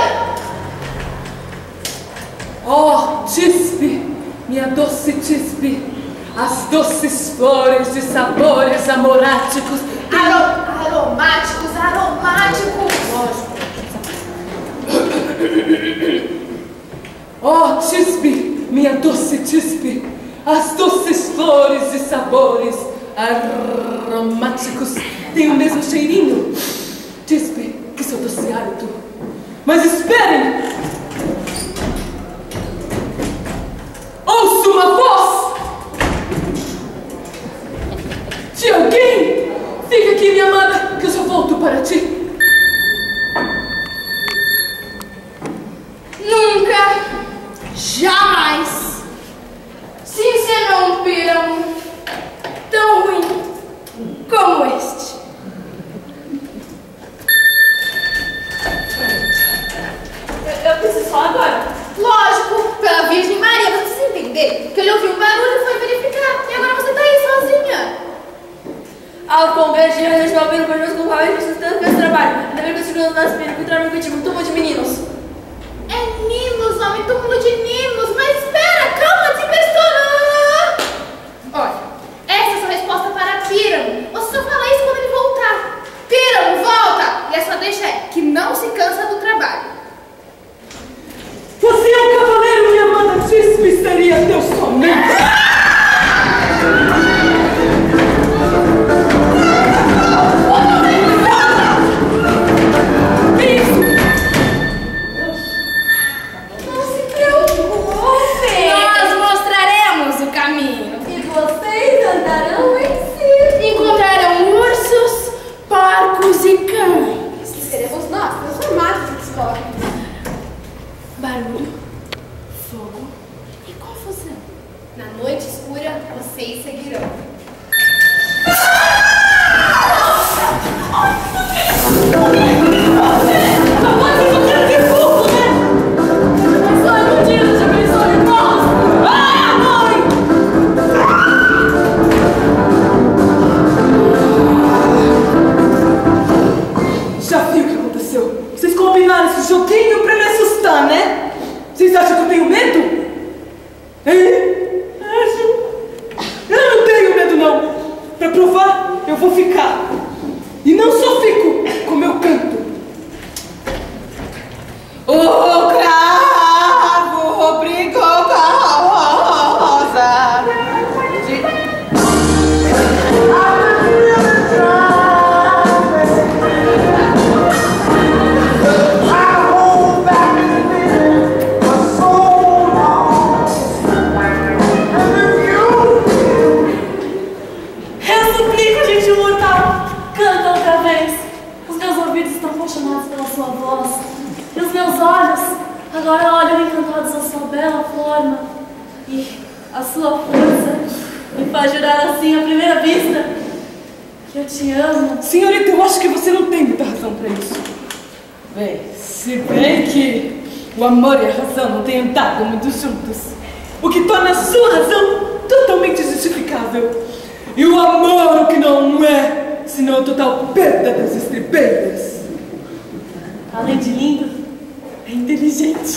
foi! Oh, Tisbe, minha doce Tisbe, as doces flores de sabores amoráticos. Aromáticos. Oh, Tisbe, minha doce Tisbe, as doces flores de sabores aromáticos têm o mesmo cheirinho, Tisbe, que seu doce hálito. Mas esperem! Ouço uma voz de alguém! Fica aqui, minha amada, que eu já volto para ti. Nunca, jamais, se ensinou um pirão tão ruim como este. Eu preciso falar agora. Lógico, pela Virgem Maria, você precisa entender que ele ouviu um barulho e foi verificar. E agora você tá aí sozinha. Ao convergir, eu estou abrindo com os meus culpados e tanto que esse trabalho. Ainda bem que eu seguro o nosso filho, encontraram que eu tive um túmulo de meninos. É Ninos, nome túmulo de Ninos. Mas espera, calma, tempestorã! Olha, essa é a sua resposta para Píramo. Você só fala isso quando ele voltar. Píramo, volta! E a sua deixa é que não se cansa do trabalho. Você é um cavaleiro, minha amada Tisbe, seria teu somente. Não se preocupe. de joguinho pra me assustar, né? Vocês acham que eu tenho medo? Hein? Eu não tenho medo, não. Pra provar, eu vou ficar. E não só fico, como eu canto. O cravo brigou com a rosa. Eu suplico, gente imortal, canta outra vez. Os meus ouvidos estão apaixonados pela sua voz. E os meus olhos agora olham encantados a sua bela forma. E a sua força me faz jurar assim à primeira vista que eu te amo. Senhorita, eu acho que você não tem muita razão pra isso. Bem, se bem que o amor e a razão não têm andado muito juntos, o que torna a sua razão totalmente justificável. E o amor, o que não é, senão a total perda das estribeiras. Além de lindo, é inteligente.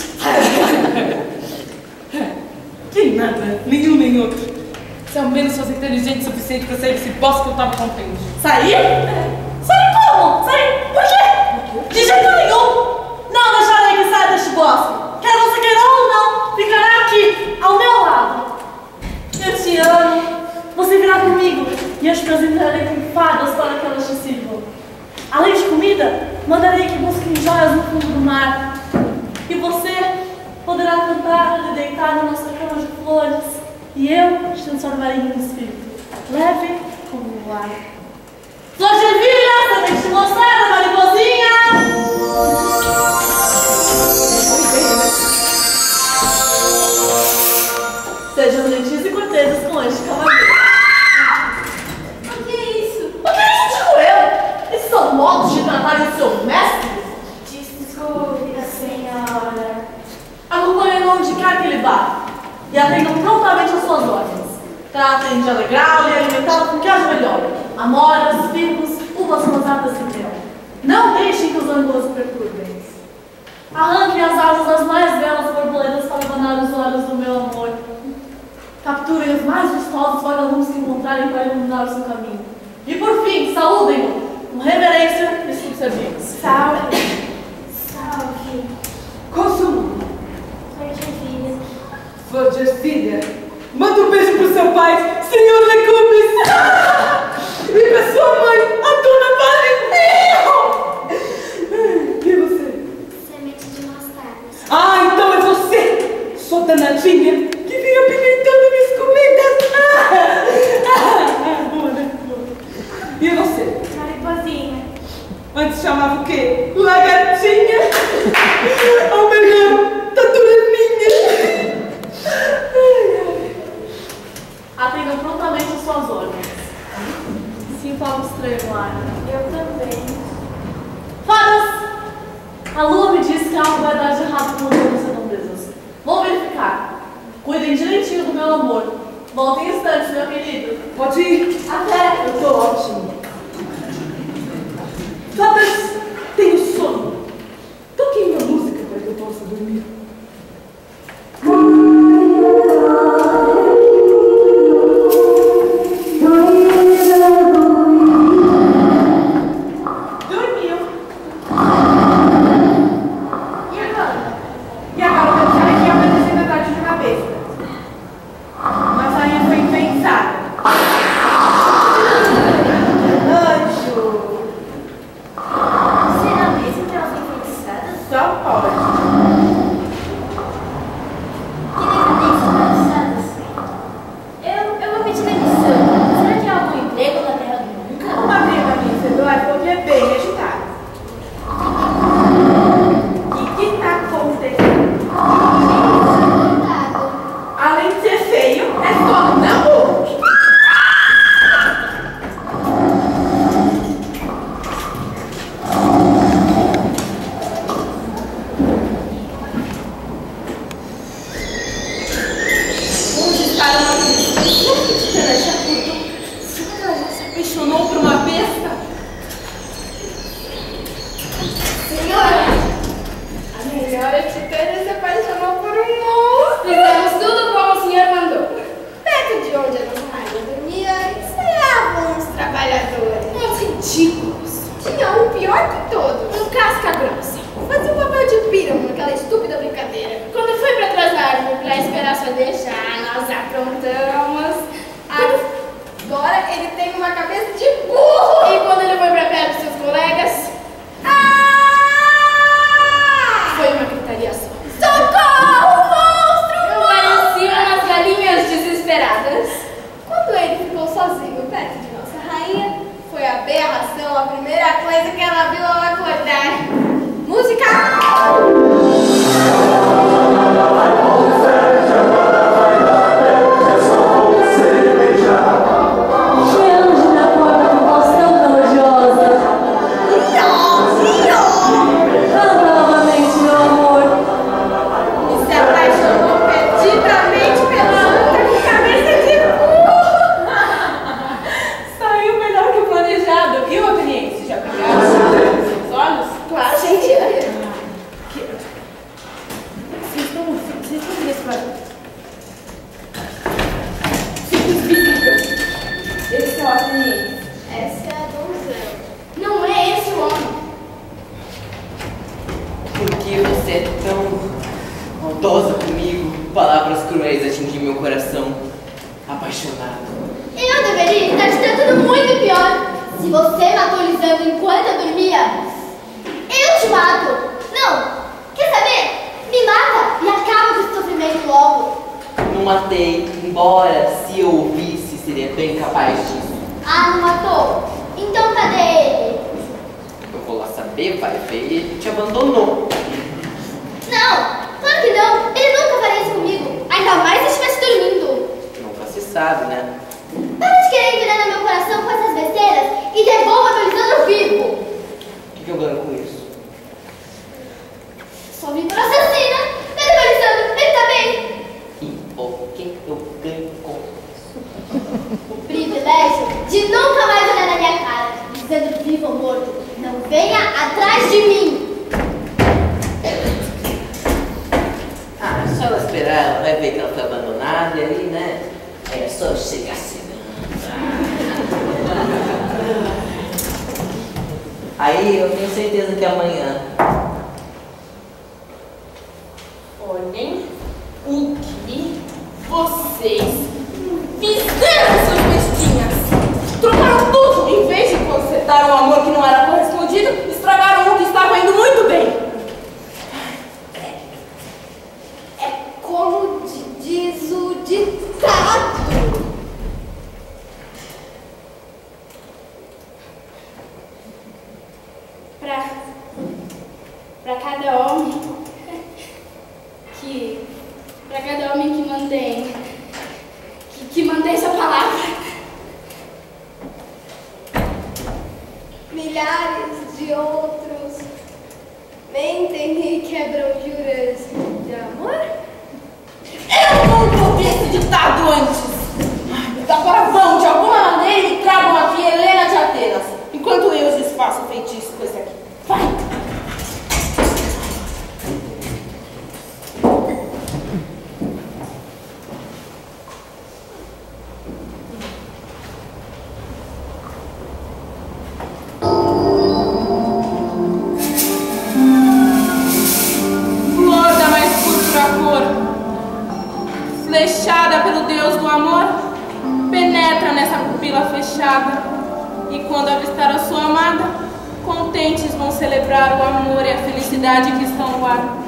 Que nada, nenhum nem outro. Se ao menos fosse inteligente o suficiente pra sair desse bosque que eu tava contendo. Sair? Sair como? Sair? Por quê? De jeito nenhum! Não deixarei que saia deste bosque. Quer você queira ou não, ficará aqui, ao meu lado. Eu te amo. Você virá comigo e eu te apresentarei com fadas para que elas te sirvam. Além de comida, mandarei que busquem joias no fundo do mar. E você poderá cantar e deitar na nossa cama de flores. E eu te transformarei em um espírito, leve como o ar. Flor de Ervilha, também te mostrar a mariposinha! Sejam gentis e corteses com este cavaleiro. O que é isso? O que é isso, digo eu? Esses são modos de tratar o seu mestre? Desculpe, senhora. Acompanhem onde quer que ele vá e atendam prontamente às suas ordens. Tratem de alegrá-lo e alimentá-lo com o que haja melhor. Amoras, figos, uvas rosadas e mel. Não deixem que os ângulos o perturbem. Arranquem as asas das mais belas borboletas para abanar os olhos do meu amor. Capturem os mais vistosos vagalumes que encontrarem para iluminar o seu caminho. E por fim, saúdem-no com reverência e subserviência. Salve. Salve. Qual o seu nome? Flor de Ervilha. Flor de Ervilha. Manda um beijo pro seu pai, senhor Lecumes. E pra sua mãe, a dona Valentina. E você? Semente de mostarda. Ah, então é você, sua danadinha, que vem apimentando minhas comidas. Boa, né? E você? Mariposinha. Antes chamava o quê? Lagartinha? Ou melhor, taturaninha. Atendam prontamente as suas ordens. Sinto algo estranho no ar. Eu também. Fadas! A lua me diz que algo vai dar de errado com as minhas redondezas. Vou verificar. Cuidem direitinho do meu amor. Voltem instantes, meu querido. Pode ir. Até! Eu tô ótimo. Fadas, tenho sono. Toquem uma música para que eu possa dormir. Dormiu. E agora eu pensar que amanhã da tarde de uma besta. Mas aí foi impensada. Anjo. Será mesmo que ela foi enfeitiçada? Só pode. Que decadência, palhaçadas. Eu vou pedir demissão. Será que há algum emprego na Terra do Nunca? Uma prima minha celular falou que é bem agitada. O que tá acontecendo? Cuidado. Além de ser feio, é só um namoro. Simples visitas. Esse é o ateniense. Essa é a donzela. Não é esse o homem. Por que você é tão maldosa comigo? Palavras cruéis atingem meu coração apaixonado. Eu deveria estar te tratando muito pior. Se você matou Lisandro enquanto eu dormia, eu te mato. Não, quer saber? Me mata e acaba com esse sofrimento logo. Não matei, embora se eu ouvisse seria bem capaz disso. Ah, não matou? Então cadê ele? Eu vou lá saber, vai ver, ele te abandonou. Não, claro que não. Ele nunca faria isso comigo. Ainda mais se estivesse dormindo. Nunca se sabe, né? Para de querer envenenar meu coração com essas besteiras e devolva meu Lisandro vivo. O que eu ganho com isso? Só vim por assassina. Cadê meu Lisandro? Ele tá bem. E o que eu ganho com isso? O privilégio de nunca mais olhar na minha cara, Lisandro vivo ou morto. Não venha atrás de mim. Ah, só ela esperar, ela vai ver que ela foi abandonada e aí, né? É só chegar chegando. Aí eu tenho certeza que amanhã. Olhem o que vocês fizeram, seus bestinhas. Trocaram tudo. Em vez de consertar um amor que não era correspondido, estragaram um que estava indo muito bem. É como diz o ditado. Pra cada homem que mantém sua palavra, milhares de outros mentem e quebram juras de amor. Eu nunca ouvi esse ditado antes. Agora vão, de alguma maneira, e tragam aqui Helena de Atenas, enquanto eu os desfaço o feitiço com esse aqui. Vai! Flor da mais púrpura cor, flechada pelo Deus do amor, penetra nessa pupila fechada, e quando avistar a sua amada, contentes vão celebrar o amor e a felicidade que estão no ar.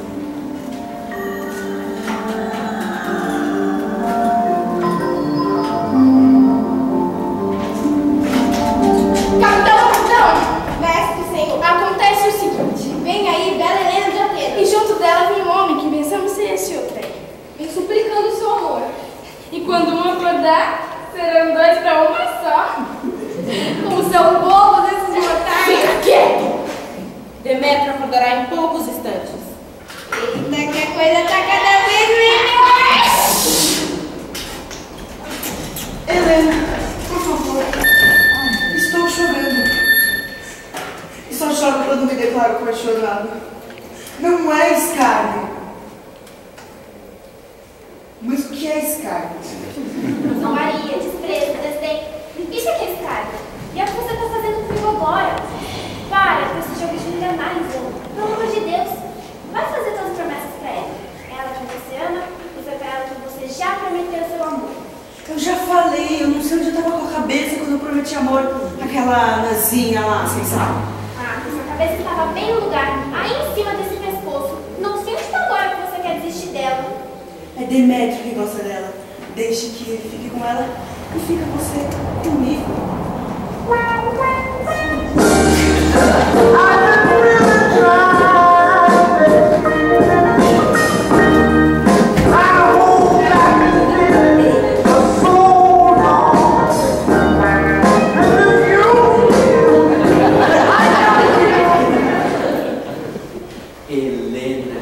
Mestre, senhor, acontece o seguinte: vem aí bela Helena de Atenas, e junto dela vem um homem que pensamos ser esse outro aí, vem suplicando o seu amor. E quando um acordar, serão dois para uma só. Como são bobos esses mortais. Fica quieto! Demétrio acordará em poucos instantes. Eita, que a coisa tá cada vez melhor. Helena, por favor. Estou chorando. E só choro quando me declaro apaixonada. Não é escárnio. Mas o que é escárnio? Zombaria, desprezo, desdém. Isso é que é escárnio. E é o que você está fazendo comigo agora. Para com esse jogo de me enganar, Lisandro. Pelo amor de Deus. Vai fazer todas as promessas pra ela. Ela que você ama, e foi pra ela que você já prometeu seu amor. Eu já falei, eu não sei onde eu tava com a cabeça quando eu prometi amor. Aquela nazinha lá, vocês sabem. Ah, sua cabeça estava bem no lugar, aí em cima desse pescoço. Não sei onde está agora que você quer desistir dela. É Demétrio que gosta dela. Deixe que ele fique com ela e fica você comigo. Helena,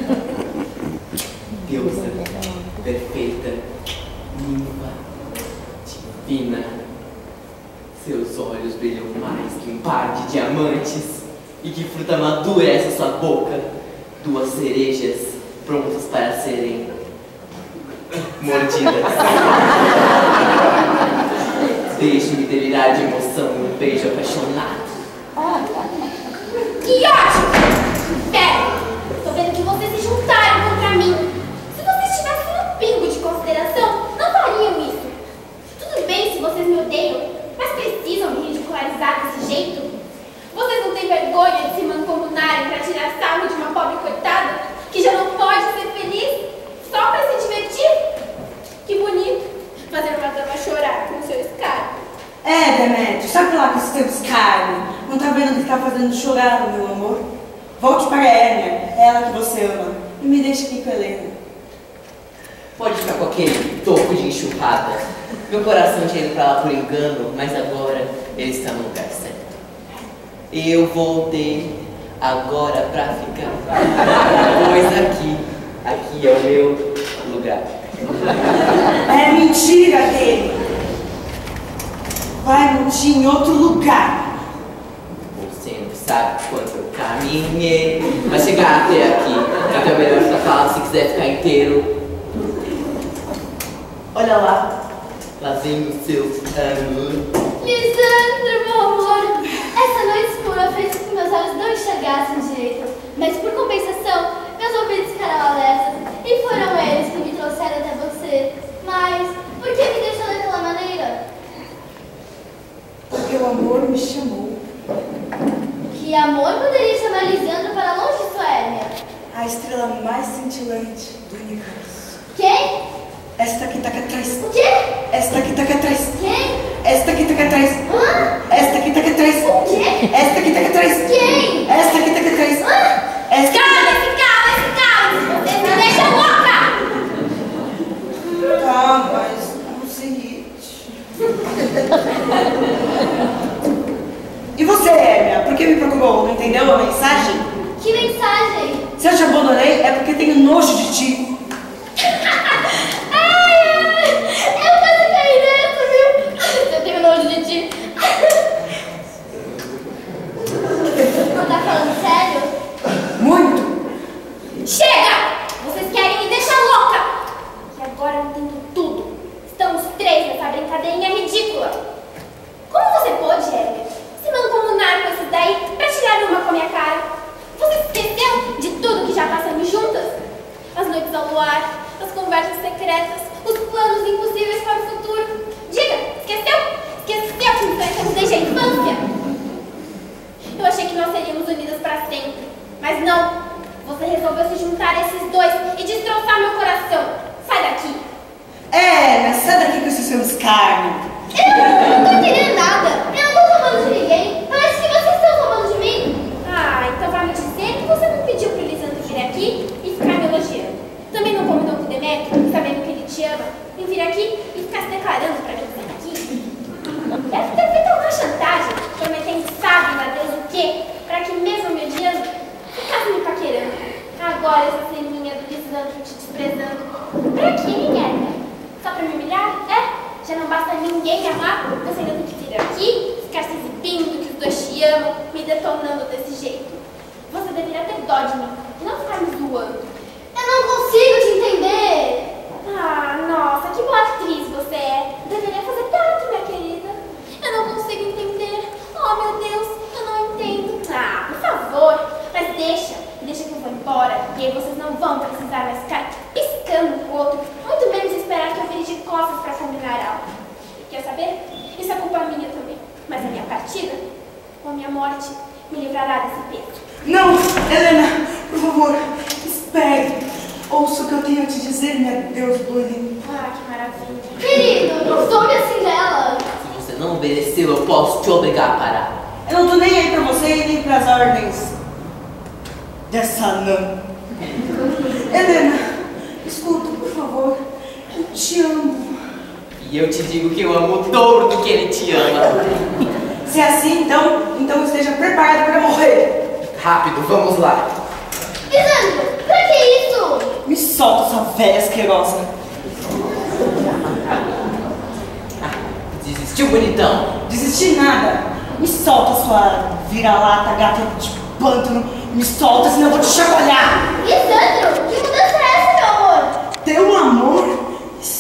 deusa, perfeita, limpa, divina. Seus olhos brilham mais que um par de diamantes. E que fruta madura é essa sua boca? Duas cerejas prontas para serem mordidas. Deixe-me delirar de emoção em um beijo apaixonado. Que ótimo! Pera, tô vendo que vocês se juntaram contra mim. Se vocês tivessem um pingo de consideração, não fariam isso. Tudo bem se vocês me odeiam, mas precisam me ridicularizar desse jeito? Vocês não têm vergonha de se mancomunarem pra tirar sarro de uma pobre coitada que já não pode ser feliz só pra se divertir? Que bonito, fazer uma dama chorar com o seu escárnio. É, Demétrio, sabe lá com esse teu escárnio? Não tá vendo que tá fazendo chorar, meu amor? Volte para a Hérmia, é ela que você ama, e me deixe aqui com a Helena. Pode ficar com aquele toco de enxurrada. Meu coração tinha ido pra lá por engano, mas agora ele está no lugar certo. Eu voltei agora pra ficar. Pois aqui é o meu lugar. É mentira dele. Vai mentir em outro lugar. Você não sabe quanto eu caminhei pra chegar até aqui. Então é melhor ficar calado se quiser ficar inteiro. Olha lá vem o seu amor. Lisandro, meu amor, essa noite escura fez com que meus olhos não enxergassem direito, mas por compensação, meus ouvidos ficaram alertas e foram eles que me trouxeram até você. Mas por que me deixou daquela maneira? Porque o amor me chamou. Que amor poderia chamar Lisandro para longe de sua Hérmia? A estrela mais cintilante do universo. Quem? Esta que tá aqui atrás. O quê? Esta que tá aqui atrás. Quem? Esta que tá aqui atrás. Hã? Esta que tá aqui atrás. O quê? Esta que tá aqui atrás. Quem? Esta que tá aqui atrás. Hã? Esta que Calma! Vocês me deixam louca! Tá, mas não se irrite. E você, Hérmia? Por que me procurou? Não entendeu a mensagem? Que mensagem? Se eu te abandonei, é porque tenho nojo de ti. Eu quase caí nessa, viu? Eu tenho nojo de ti. Não tá falando sério? Muito. Chega! Vocês querem me deixar louca! E agora eu entendo tudo. Estamos três nessa brincadeirinha ridícula. Como você pôde, Hérmia, se mancomunar com esses daí pra tirar uma com a minha cara? Você esqueceu de tudo que já passamos juntas? As noites ao luar, as conversas secretas, os planos impossíveis para o futuro. Diga, esqueceu? Esqueceu que enfrentamos desde a infância? Eu achei que nós seríamos unidas para sempre. Mas não. Você resolveu se juntar a esses dois e destroçar meu coração. Sai daqui. Hérmia, sai daqui com esse seu escárnio. Eu não tô entendendo nada. Eu não tô roubando de ninguém. Parece que vocês estão roubando de mim. Ah, então vai me dizer que você não pediu pro Lisandro vir aqui e ficar me elogiando. Também não combinou com o Demétrio, sabendo que ele te ama, em vir aqui e ficar se declarando pra mim sair daqui? Deve ter feito alguma chantagem, prometendo sabe lá Deus o quê, pra que mesmo me odiando, ficasse me paquerando. Agora essa ceninha do Lisandro te desprezando. Pra que, Hérmia? Só pra me humilhar? É? Já não basta ninguém me amar, você ainda tem que vir aqui, ficar se exibindo que os dois te amam, me detonando desse jeito. Você deveria ter dó de mim e não ficar me zoando. Eu não consigo te entender. Ah, nossa, que boa atriz você é. Deveria fazer teatro, minha querida. Eu não consigo entender. Oh, meu Deus, eu não entendo. Ah, por favor, mas deixa que eu vou embora. E aí vocês não vão precisar mais ficar piscando um pro outro. Muito menos esperar que eu vire de costas pra combinar algo. Quer saber? Isso é culpa minha também. Mas a minha partida, ou a minha morte, me livrará desse peso. Não, Helena, por favor, espere. Ouça o que eu tenho a te dizer, minha Deus doido. Ah, que maravilha. Querido, não some assim dela. Se você não obedeceu, eu posso te obrigar a parar. Eu não tô nem aí pra você e nem pras ordens dessa anã. Helena, escuta, por favor. Eu te amo. E eu te digo que eu amo o dobro do que ele te ama. Se é assim, então esteja preparado para morrer. Rápido, vamos lá. Lisandro, pra que isso? Me solta, essa velha asquerosa. Desistiu, bonitão? Desistir nada. Me solta, sua vira-lata, gata de pântano. Me solta, senão eu vou te chacoalhar. Lisandro, que mudança é essa, meu amor? Teu amor?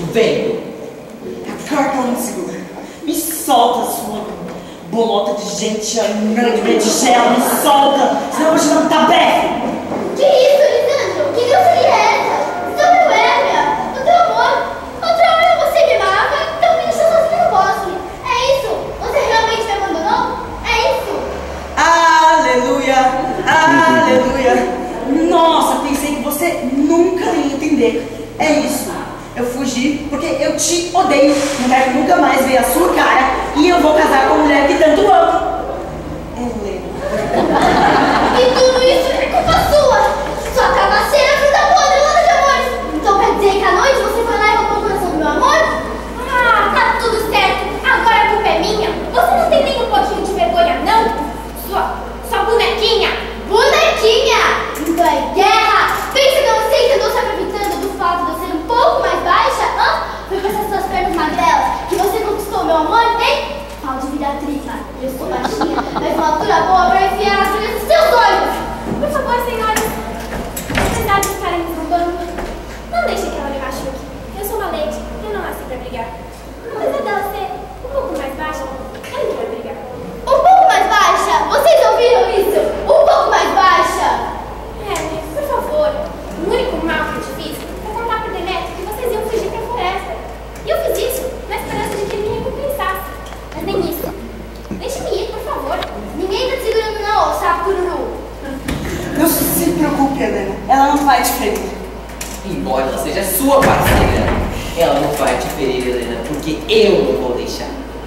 vendo. Carta ela me segura. Me solta, sua bolota de gente, grande metigela, me solta, senão eu vou te dar um tabefe. Que isso, Lisandro? Que grosseria é essa? Sobre Hérmia, o teu amor. Outra hora você me amava, então me deixou sozinha no bosque. É isso? Você realmente me abandonou? É isso? Aleluia, aleluia. Nossa, pensei que você nunca ia entender. É isso. Eu fugi porque eu te odeio. Não quero nunca mais ver a sua cara. E eu vou casar com a mulher que tanto amo. Helena. E tudo isso é culpa sua. Sua cabaceira, fruta podre, lona de amores. Então quer dizer que à noite você foi lá e roubou o coração do meu amor? Ah, tá tudo certo. Agora a culpa é minha. Você não tem nem um pouquinho de vergonha, não? Sua bonequinha. Bonequinha! Então é guerra. Pensa que eu não sei que andou se aproveitando do fato de eu ser um pouco mais baixa? Hã? Foi com essas suas pernas magrelas que você conquistou meu amor, hein? Pau de virar tripa. Eu sou baixinha, mas uma altura boa pra enfiar as unhas nos seus olhos. Por favor, senhores. Apesar de estarem me roubando, não deixe que ela me machuque. Eu sou uma leite, eu não nasci pra brigar. Apesar dela ser um pouco mais baixa, ela não vai brigar. Um pouco mais baixa? Vocês ouviram isso? Um pouco mais baixa? Por favor, o único mal que eu te fiz foi contar pro Demétrio que vocês iam fugir pra floresta. E eu fiz isso na esperança de que ele me recompensasse. Mas nem isso. Deixe-me ir, por favor. Ninguém tá te segurando não, sapo cururu. Não se preocupe, Helena. Ela não vai te ferir. Embora ela seja sua parceira, ela não vai te ferir, Helena, porque eu não vou deixar.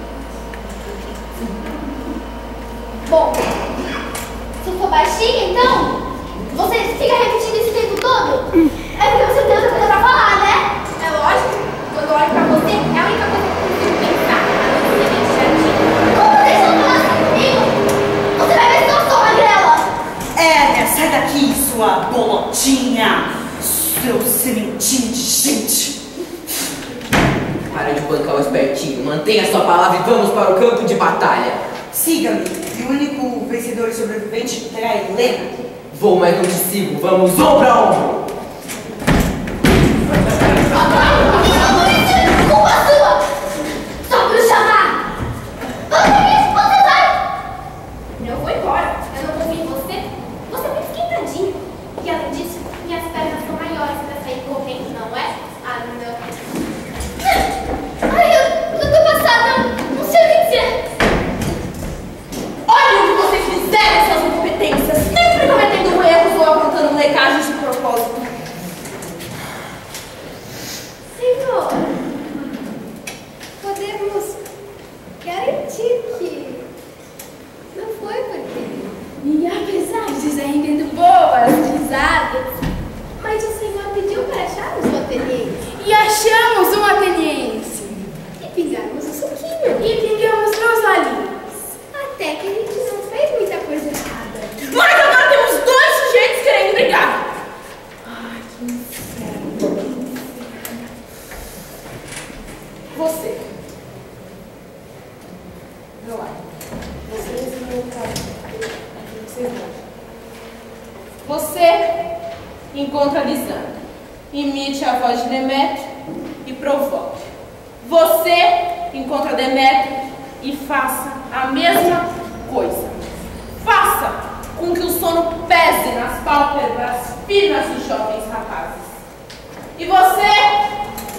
Bom, se eu for baixinha, então, você fica repetindo isso o tempo todo? É porque você tem outra coisa pra falar, né? É lógico, quando eu olho pra você, é a única coisa que eu consigo pensar. Você me chateia. Como deixa ela falar assim comigo? Você vai ver se eu sou magrela. Hérmia, sai daqui, sua bolotinha. Seu sementinho de gente. Para de bancar o espertinho, mantenha sua palavra e vamos para o campo de batalha. Siga-me. E o único vencedor e sobrevivente terá a Helena. Vou, mas não te sigo. Vamos ombro a ombro. Culpa sua! Só por chamar! Você vai! Eu vou embora. Eu não confio em você. Você é muito esquentadinho. E além disso, minhas pernas são maiores pra sair correndo, não é? Ah, não. Ai, eu tô passada. Não sei o que dizer. Olha o que vocês fizeram, suas incompetências. Sempre cometendo erros ou apontando molecagens de propósito. Senhor, podemos garantir que não foi porque. E apesar de serem tendo boas risadas, mas o Senhor pediu para acharmos um ateniense. E achamos um ateniense. E pingamos o suquinho. E pingamos nos olhinhos. Até que a gente não fez muita coisa errada. Mas agora temos dois sujeitos querendo brigar. Ai, que inferno. Você. Não lá. Vocês não Vocês não. Você encontra Lisandro. Imite a voz de Demétrio e provoque. Você encontra Demétrio e faça a mesma coisa. Faça com que o sono pese nas pálpebras finas dos jovens rapazes. E você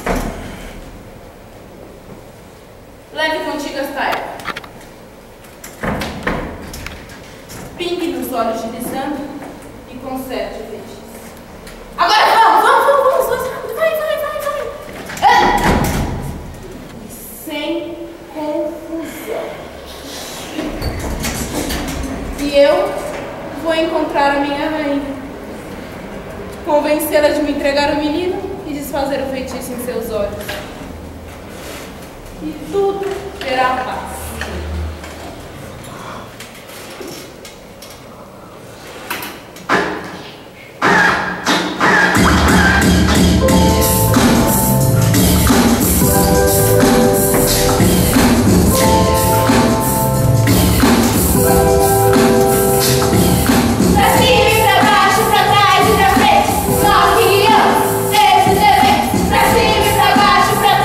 leve contigo esta erva. Pingue nos olhos de Lisandro e conserte o feitiço. Agora vamos, vai. Sem confusão. E eu vou encontrar a minha rainha, convencê-la de me entregar o menino e desfazer o feitiço em seus olhos. E tudo terá paz. Pra cima e pra baixo, pra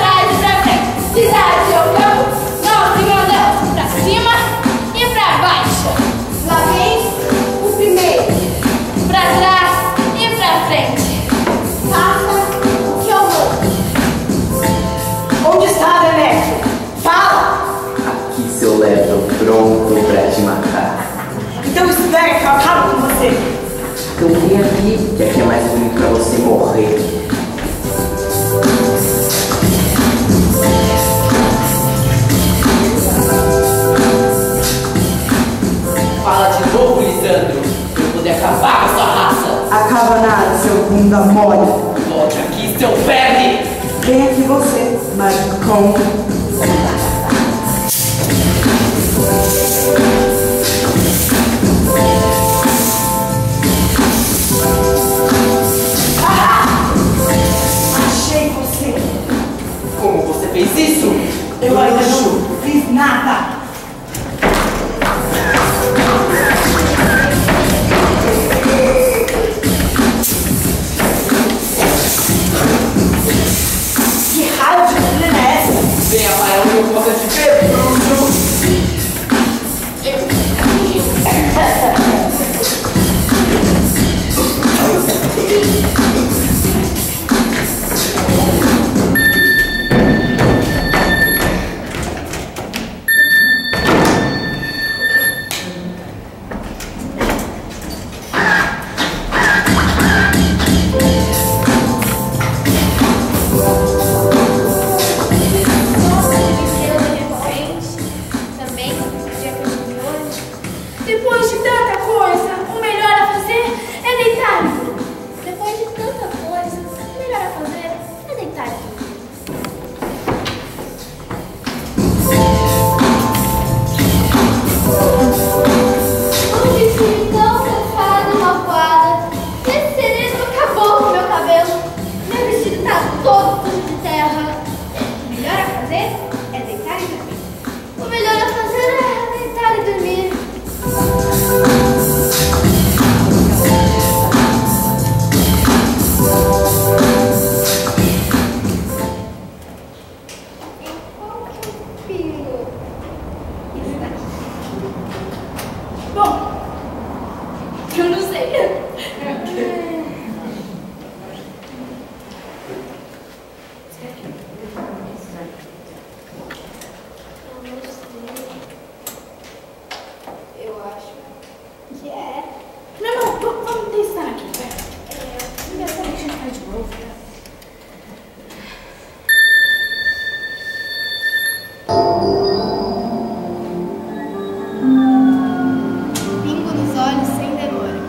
E aqui é mais bonito pra você morrer. Fala de novo, Lisandro, pra eu poder acabar com a sua raça. Acaba nada, seu bunda mole. Volte aqui, seu verme! Vem aqui você, maricão. Achei você. Como você fez isso? Eu ainda não fiz nada. Que raio de problema é essa? Venha para onde eu possa te ver, bruxo! Depois de tanta coisa, o melhor a fazer é deitar. Depois de tanta coisa, o melhor a fazer é deitar. Um vestido tão cansado e magoada. Esse sereno acabou com meu cabelo. Meu vestido tá todo sujo de terra. O melhor a fazer é deitar e dormir. O melhor a fazer é deitar e dormir. Bom, eu não sei. Eu acho que é. Não, vamos testar aqui, pera. Primeiro, deixa eu ficar de novo. Pingo nos olhos sem demora.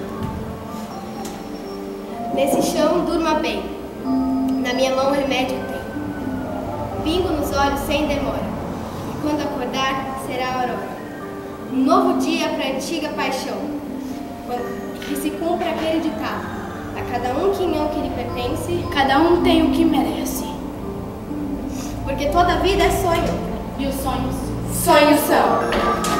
Nesse chão durma bem. Na minha mão remédio tem. Pingo nos olhos sem demora. E quando acordar será a aurora. Um novo dia para a antiga paixão. Que se cumpra aquele ditado. A cada um quem é o que lhe pertence. Cada um tem o que merece. Porque toda vida é sonho. E os sonhos? Sonhos são.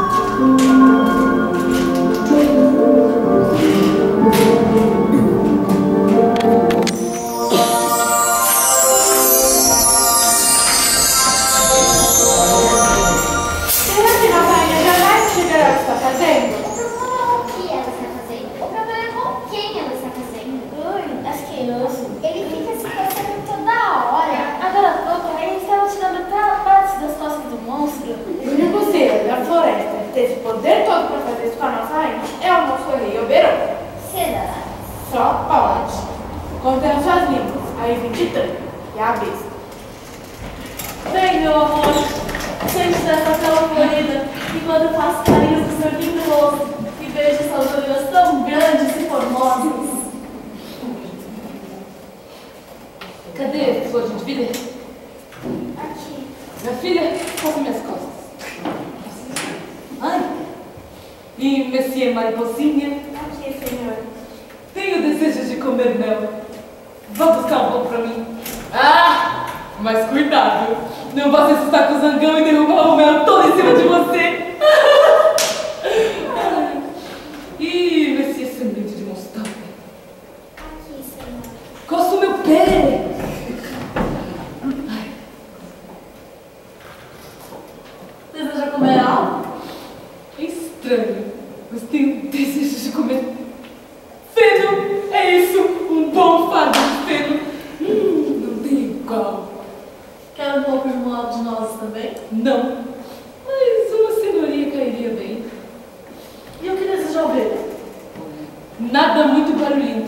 Será que a rainha jamais chegará ao que está fazendo? O que ela está fazendo? O problema é com quem ela está fazendo. Ui, asqueroso. Ele fica se coçando toda hora. Agora há pouco ele estava tirando partes das costas do monstro. Se você, da floresta, ter esse poder todo para fazer isso com a nossa rainha, é o nosso rei Oberon. Será? Só pode. Contando suas línguas, aí vem de tanto. E a besta. Vem, meu amor, sente dessa tela florida, enquanto eu faço carinhos no seu lindo rosto e vejo essas olhas tão grandes e formosas. Cadê a flor de vida? Aqui. Minha filha, faça minhas costas. Ai! E Monsieur Mariposinha? Aqui, senhor. Tenho desejo de comer mel. Vá buscar um pouco pra mim. Ah! Mas cuidado! Não vá se assustar com o zangão e derrubar o mel todo em cima de você! Ai. E Monsieur Sangrento de Mostarda? Aqui, senhor. Coça o meu pé! Ai. Deseja comer algo? É estranho, mas tenho desejo de comer feno! É isso! Um bom fardo de feno! Não tem igual! Quer um pouco de moado de nozes também? Não, mas uma cenourinha cairia bem. E o que deseja ouvir? Nada muito barulhento.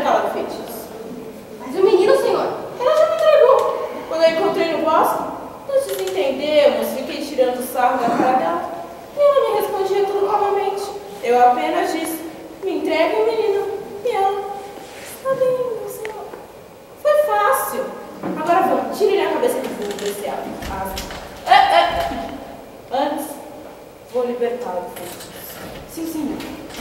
libertá-la do feitiço. Mas o menino, senhor? Ela já me entregou. Quando eu encontrei no bosque, nos desentendemos, fiquei tirando sarro da cara dela. E ela me respondia tudo novamente. Eu apenas disse, me entregue o menino. E ela, está bem, meu senhor. Foi fácil. Agora vamos, tire-lhe a cabeça do burro desse asno. Antes, vou libertá-la do feitiço. Sim, senhor.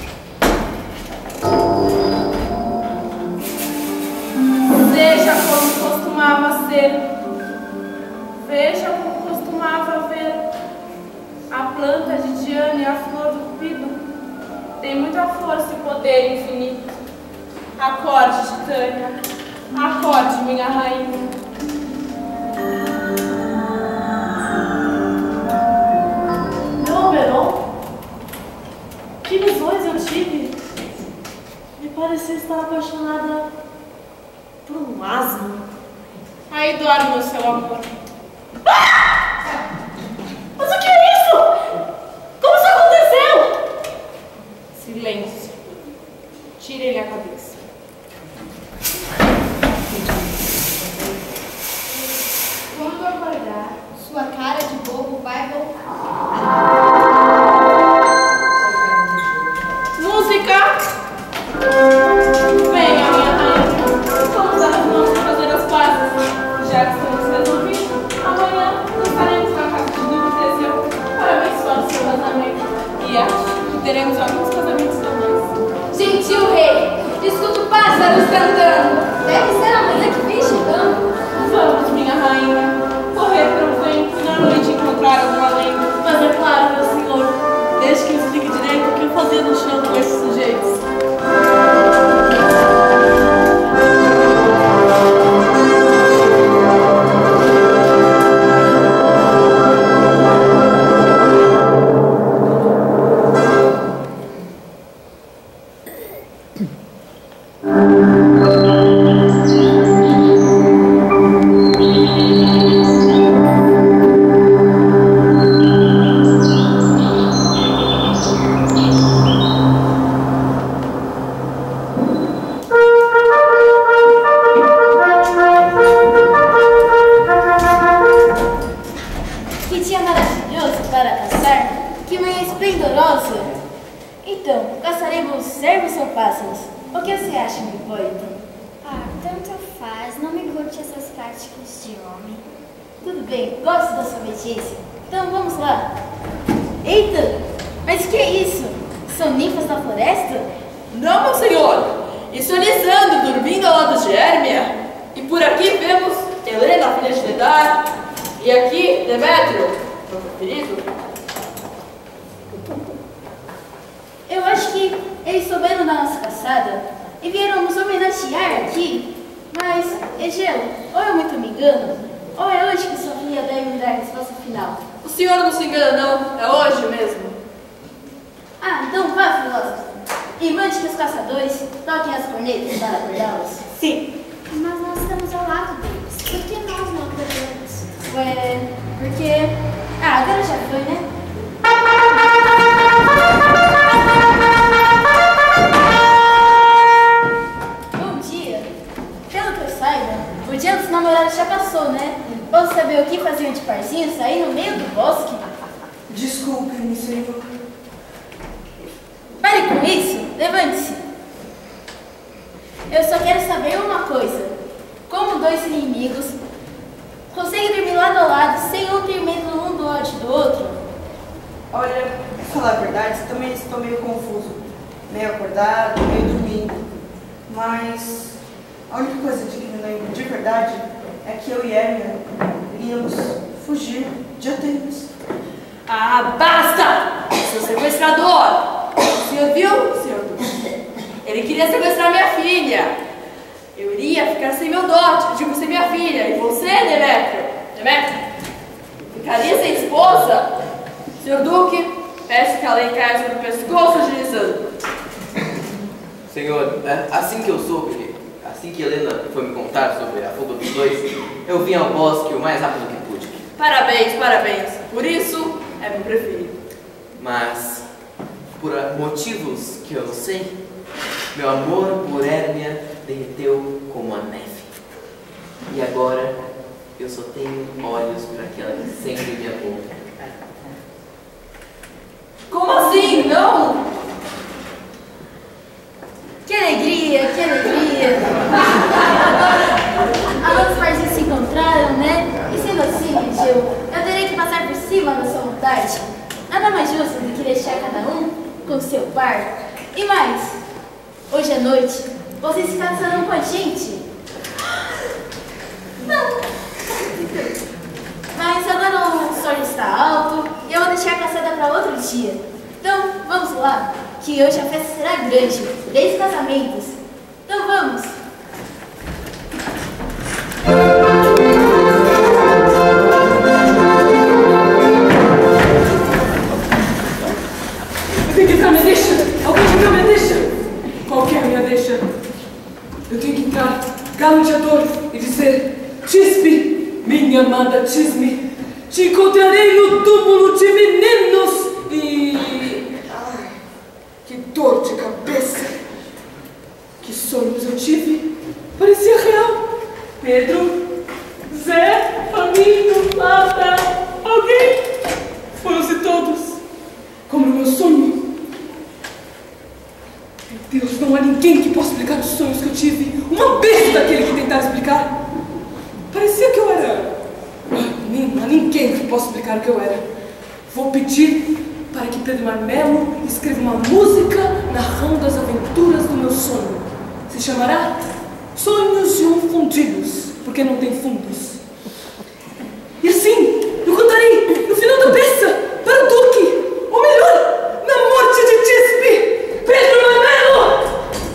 Seja como costumava ser. Veja como costumava ver. A planta de Diana e a flor do cupido tem muita força e poder infinito. Acorde, Titânia. Acorde, minha rainha. Meu Oberon, que visões eu tive? Me parecia estar apaixonada por um asno. Aí dorme o seu amor. Mas o que é isso? Como isso aconteceu? Silêncio. Tire-lhe a cabeça. Quando acordar, sua cara de bobo vai voltar. Música! Venha, minha rainha. Vamos dar as mãos para fazer as pazes. Já que estamos resolvidos, amanhã estaremos na casa de Duque Teseu para abençoar o seu casamento. E acho que teremos alguns casamentos também. Gentil rei, escuto pássaros cantando. Deve ser a manhã que vem chegando. Vamos, minha rainha, correr pelo vento e na noite encontrar alguma lenda. Mas é claro, meu senhor, desde que eu explique direito o que eu fazia no chão com esses sujeitos. Tudo bem, gosto da sua betice. Então vamos lá. Eita, mas que é isso? São ninfas da floresta? Não, meu senhor. Isso é Lisandro dormindo ao lado de Hérmia. E por aqui vemos Helena, filha de Dedar. E aqui Demétrio, meu preferido. Eu acho que eles souberam da nossa caçada e vieram nos homenagear aqui. Mas, Egeu, ou eu muito me engano, ou é hoje que sua filha deve me dar a resposta final. O senhor não se engana, não. É hoje mesmo. Ah, então vá, filósofo. E mande que os caçadores toquem as cornetas para acordá-los. Sim. Mas nós estamos ao lado deles. Por que nós não acordamos? Ué, porque... Ah, agora já foi, né? Bom dia. Pelo que eu saiba, o dia dos namorados já passou, né? Posso saber o que faziam de parzinho sair no meio do bosque? Desculpe-me, senhor. Pare com isso, levante-se. Eu só quero saber uma coisa. Como dois inimigos conseguem dormir lado a lado sem um ter medo um do ódio do outro? Olha, pra falar a verdade, também estou meio confuso. Meio acordado, meio dormindo. Mas a única coisa de que me lembro de verdade é que eu e Hérmia iríamos fugir de Atenas. Ah, basta! Seu sequestrador! O senhor viu, senhor Duque? Ele queria sequestrar minha filha. Eu iria ficar sem meu dote, digo sem minha filha. E você, Demétrio? Demétrio? Ficaria sem esposa? Senhor Duque, peço que a lei caia sobre o pescoço de Lisandro. Senhor, assim que eu soube, assim que Helena foi me contar sobre a fuga dos dois, eu vim ao bosque o mais rápido que pude. Parabéns, parabéns. Por isso, é meu preferido. Mas, por motivos que eu não sei, meu amor por Hérmia tem E agora eu só tenho olhos para aquela que sempre me amou. Como assim? Não? Que alegria, que alegria. Agora os parzinhos se encontraram, né? E sendo assim, Gil, eu terei que passar por cima da sua vontade. Nada mais justo do que deixar cada um com o seu par. E mais, hoje à noite, vocês se casarão com a gente. Não. Mas agora o sol está alto e eu vou deixar a caçada para outro dia. Então, vamos lá, que hoje a festa será grande, 10 casamentos. Então vamos. Eu tenho que entrar, me deixa! Alguém que não me deixa! Qual que é a minha deixa? Eu tenho que entrar, galanteador, e dizer: Tispe, minha amada Tisme, te encontrarei no túmulo de meninos e... Ai, que dor de cabeça! Que sonhos eu tive! Parecia real! Pedro, Zé, Faminho, Lata, alguém! Foram-se todos! Como no meu sonho. Meu Deus, não há ninguém que possa explicar os sonhos que eu tive. Uma besta daquele que tentar explicar. Parecia que eu era... Não há ninguém que possa explicar o que eu era. Vou pedir para que Pedro Marmelo escreva uma música narrando as aventuras do meu sonho. Se chamará Sonhos de um Fundidos, porque não tem fundos. E assim, eu cantarei no final da peça para o Duque. Ou melhor, na morte de Tispe, Pedro Marmelo!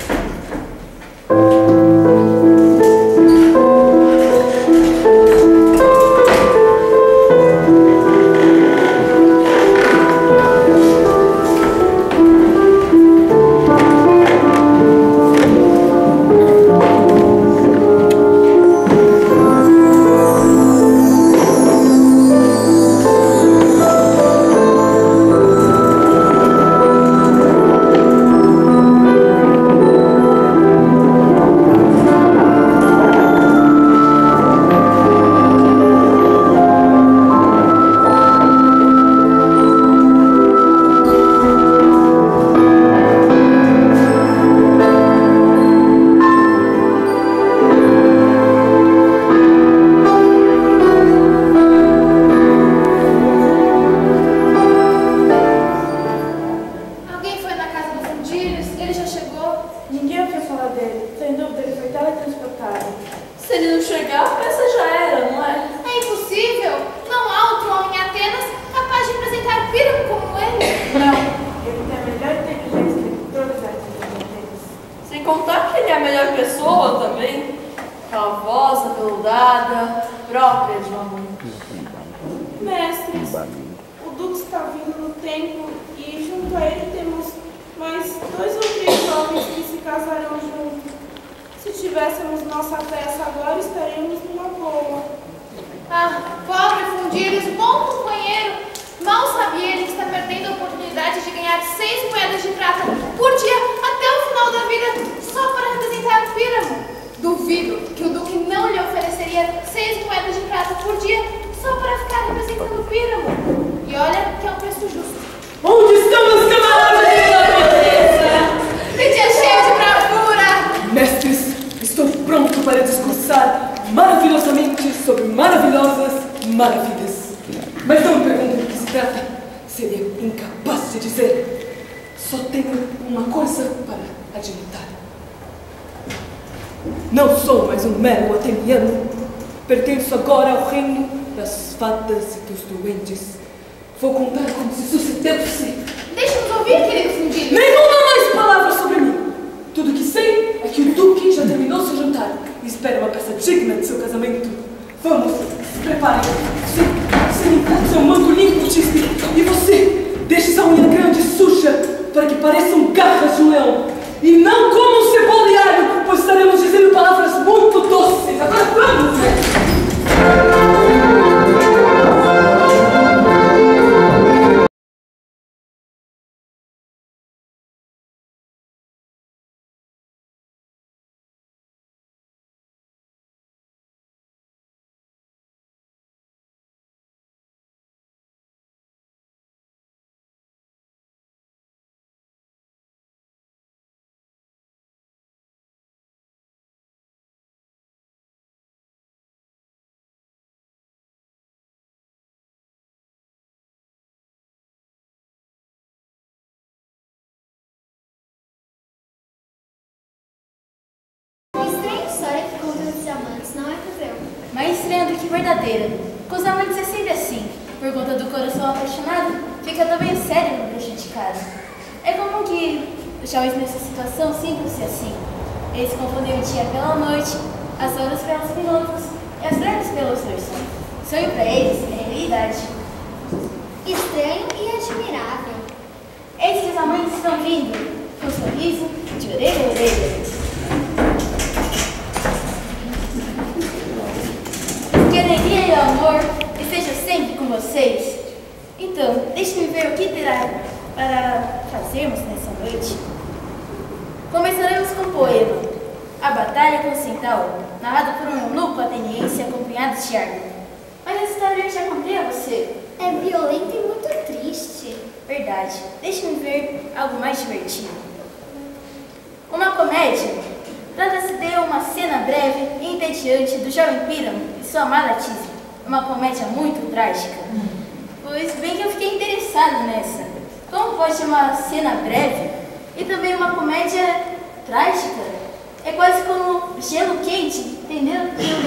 Não sou mais um mero ateniano. Pertenço agora ao reino das fadas e dos doentes. Vou contar como se sucedeu-se. Deixa-nos ouvir, querido fundido. Nenhuma mais palavra sobre mim. Tudo que sei é que o Duque já terminou seu jantar e espera uma peça digna de seu casamento. Vamos, se preparem. Você encontra seu manto limpo, Tispe. E você, deixe essa unha grande e suja para que pareçam garras de um leão. E não como um cebola e alho, pois estaremos dizendo palavras muito doces. Agora vamos, né? não é cruel. Mais estranha do que verdadeira. Com os amantes é sempre assim. Por conta do coração apaixonado, fica também o cérebro prejudicado. É comum que os jovens nessa situação sintam-se assim. Eles confundem o dia pela noite, as horas pelos minutos e as drogas pelos sonhos. Sonho para eles é realidade. Estranho e admirável. Eis que os amantes estão vindo, com um sorriso de orelha a orelha. Que a alegria e o amor estejam sempre com vocês. Então, deixe-me ver o que terá para fazermos nessa noite. Começaremos com o poema A Batalha com o Centauro, narrado por um eunuco ateniense acompanhado de Argo. Mas essa história eu já contei a você. É violento e muito triste. Verdade. Deixe-me ver algo mais divertido. Uma comédia trata-se de uma cena breve e entediante do jovem Píramo e sua amada Tisbe. Uma comédia muito trágica. Pois bem que eu fiquei interessado nessa. Como pode ser uma cena breve e também uma comédia trágica? É quase como gelo quente, entendeu?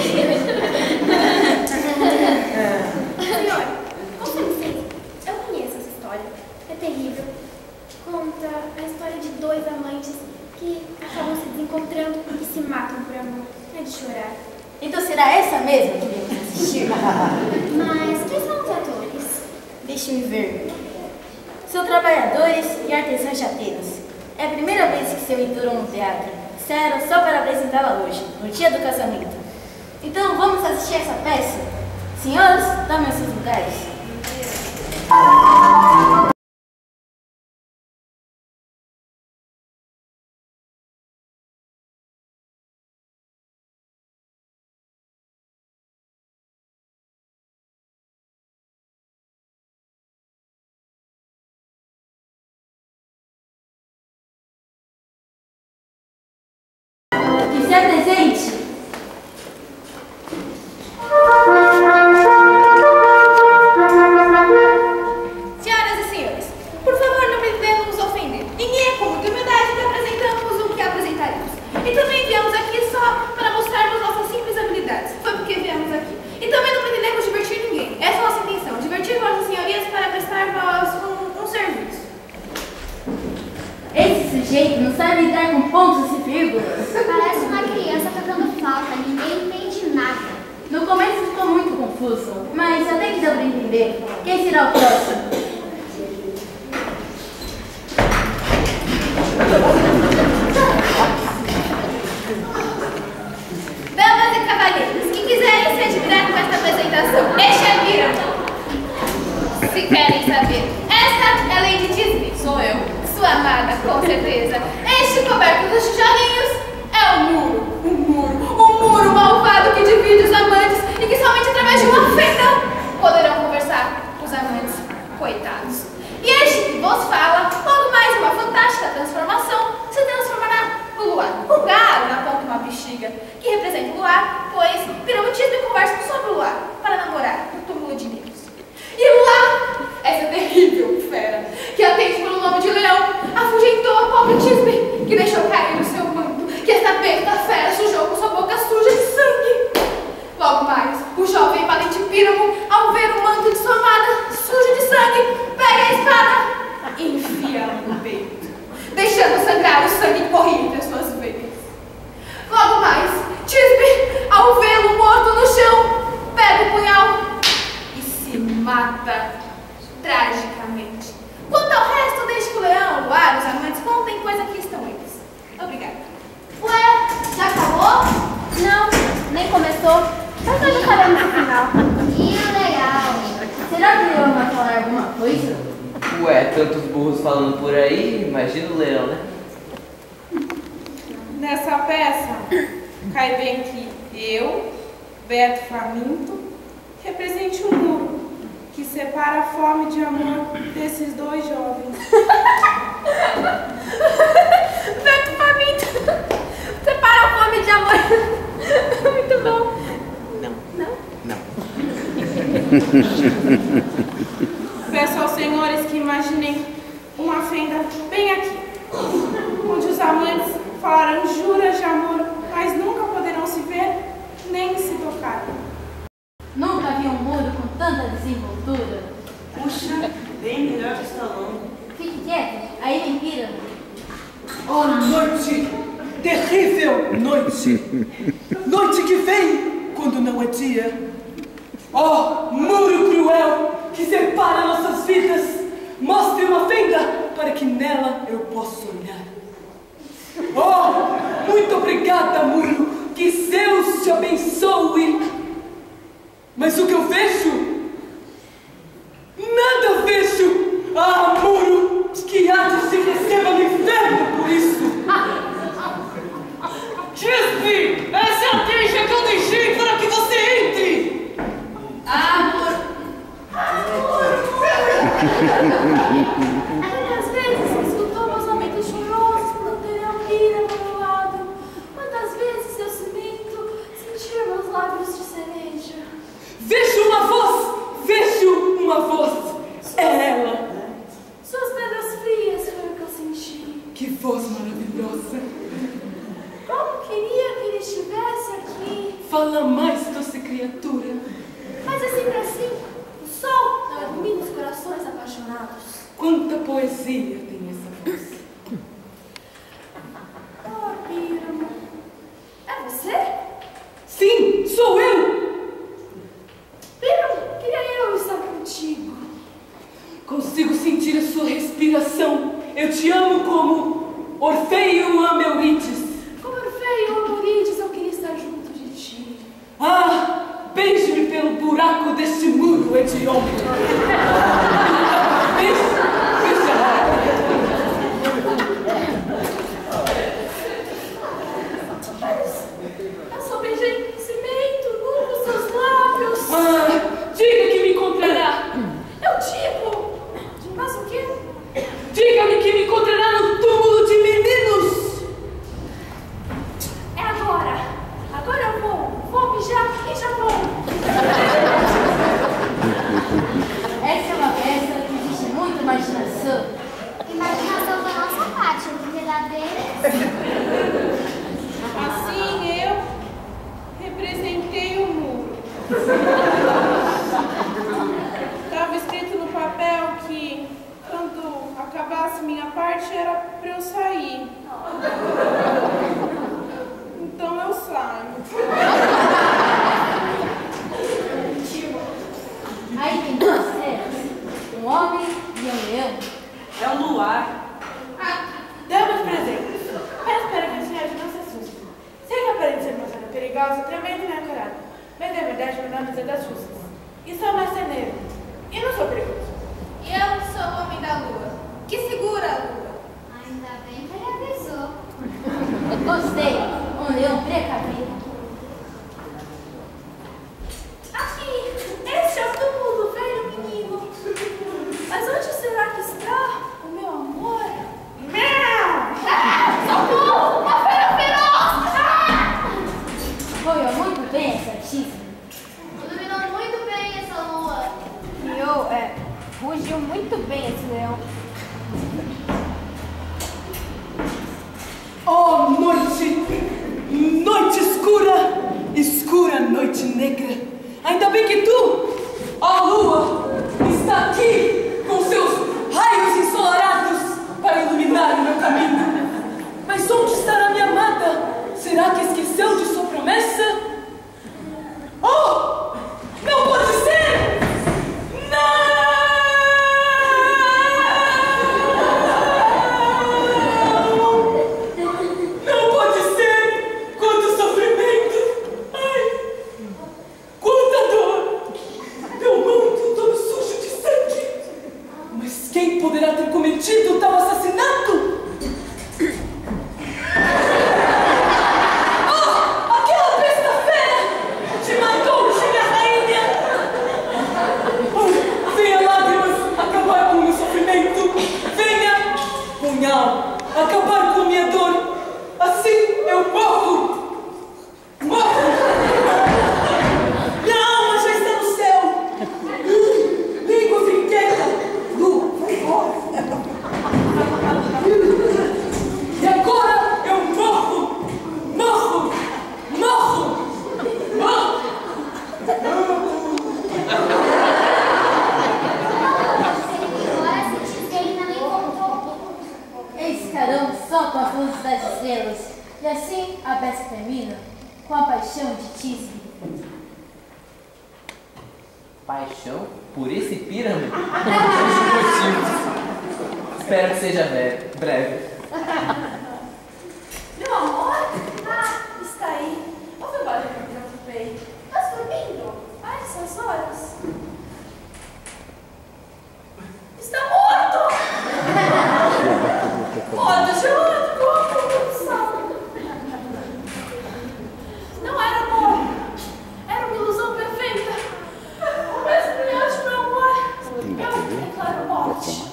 Senhor, com licença, eu conheço essa história. É terrível. Conta a história de dois amantes que acabam se desencontrando e se matam por amor. É de chorar. Então será essa mesmo que devemos assistir? Mas quem são os atores? Deixe-me ver. São trabalhadores e artesãos de Atenas. É a primeira vez que se aventuram no teatro. Disseram só para apresentá-la hoje, no dia do casamento. Então vamos assistir essa peça? Senhoras, tomem os seus lugares. Que se apresente. Senhoras e senhores, por favor, não pretendamos ofender. Ninguém é com muita humildade que apresentamos o que apresentaremos. E também viemos aqui só para mostrarmos nossas simples habilidades. Foi porque viemos aqui. E também não pretendemos divertir ninguém. Essa é a nossa intenção, divertir vossas senhorias para prestar-vos um serviço. Esse sujeito não sabe lidar com pontos e vírgulas. Parece uma criança tocando flauta, ninguém entende nada. No começo ficou muito confuso, mas até que deu para entender. Quem será o próximo? Damas e cavalheiros, que quiserem se admirar com esta apresentação, este é Píramo. Se querem saber, esta é a Lady Tisbe. Sou eu. Sua amada, com certeza. Este coberto dos tijolinhos é o muro. Um muro malvado que divide os amantes e que somente através de uma fenda poderão conversar os amantes. Coitados. E este que vos fala, logo mais uma fantástica transformação, se transformará no luar. O galo na ponta de uma bexiga, que representa o luar, pois Píramo Tisbe conversa sobre o luar para namorar no túmulo de Nicos. E lá, essa terrível fera, que atende pelo nome de leão, afugentou a pobre Tisbe, que deixou cair o seu manto, que esta besta fera sujou com sua boca suja de sangue. Logo mais, o jovem valente Píramo, ao ver o manto de sua amada sujo de sangue, pega a espada e enfia-a no peito, deixando sangrar o sangue que corria entre as suas veias. Logo mais, Tisbe, ao vê-lo morto no chão, pega o punhal e se mata tragicamente. Quanto ao resto, desde que o leão, o luar, os amantes contem, pois aqui estão eles. Obrigada. Ué, já acabou? Não, nem começou. Mas nós já sabemos o final. Que legal. Será que eu vou falar alguma coisa? Ué, tantos burros falando por aí, imagina o leão, né? Nessa peça, cai bem que eu, Beto Faminto, represente um muro que separa a fome de amor desses dois jovens. Beto Faminto, separa a fome de amor. Muito bom. Não. Peço aos senhores que imaginem uma fenda bem aqui, onde os amantes falarão juras de amor, mas nunca poderão se ver nem se Nunca vi um muro com tanta desenvoltura. Puxa, bem melhor que o salão. Fique quieto, aí vem Píramo. Oh, noite! Terrível noite! Noite que vem quando não é dia. Oh, muro cruel que separa nossas vidas! Mostre uma fenda para que nela eu possa olhar. Oh, muito obrigada, muro! Que Zeus te abençoe! Mas o que eu vejo? Nada vejo! Ah, muro! Que Hades te receba no inferno por isso! Tisbe! Essa é a deixa que eu deixei para que você entre! Quantas vezes escutou meus lamentos chorosos por não ter a Píramo ao meu lado? Quantas vezes seu cimento sentiu meus lábios de cereja? Vejo uma voz! Vejo uma voz! É ela! Suas pedras frias foi o que eu senti. Que voz maravilhosa! Como queria que ele estivesse aqui. Fala mais, doce criatura! Mas é sempre assim. O sol não ilumina os corações apaixonados. Quanta poesia tem essa voz! Oh, Píramo. É você? Sim, sou eu! Píramo, queria eu estar contigo. Consigo sentir a sua respiração. Eu te amo como Orfeu ama Euridice. Como Orfeu e Euridice, eu queria estar junto de ti. Ah, beije-me pelo buraco deste muro hediondo. Beija. Eu só beijei cimento, nu nos seus lábios. Ah, diga que me encontrará. Eu digo. Mas o quê? Diga-me que me encontrará no túmulo de meninos. É agora. Agora eu vou mijar e já vou. Essa é uma peça que exige muita imaginação. Imaginação da nossa parte, porque da deles. Assim eu representei o muro. Estava escrito no papel que quando acabasse minha parte era para eu sair. Então eu saio. Aí tem duas seres, um homem e um leão. É o luar. Damos presentes. Mas espero que a senhora não se assuste. Sei que aparente ser uma cena perigosa, tremenda e minha coragem. Mas é verdade, meu nome é Zé das Justas. E sou marceneiro. E não sou perigoso. E eu sou o homem da lua, que segura a lua. Ainda bem que ele avisou. Gostei, um leão precavido. Aqui. Este é o túmulo do velho menino. Mas onde será que está o meu amor? Socorro! Uma fera feroz! Foi muito bem essa artista. Iluminou muito bem essa lua. Fugiu muito bem esse leão. Oh, noite! Noite escura! Escura noite negra! Ainda bem que tu, ó lua, está aqui com seus raios ensolarados para iluminar o meu caminho. Mas onde estará minha amada? Será que esqueceu de sua promessa? Oh! Não pode ser! Não! Não pode ser! Quanto sofrimento! Ai! Quanta dor! Meu manto todo sujo de sangue! Mas quem poderá ter cometido tal assassinato? Oh! Aquela besta com a paixão de Tisbe. Paixão por esse píramo? Espero que seja breve. Meu amor? Ah, está aí. Ouve o barulho que eu ocupei. Estás dormindo? Ai, essas horas. Está morto! Morto, gelado, como? Não era amor. Era uma ilusão perfeita. O mesmo brilhante, meu amor. Eu declaro morte.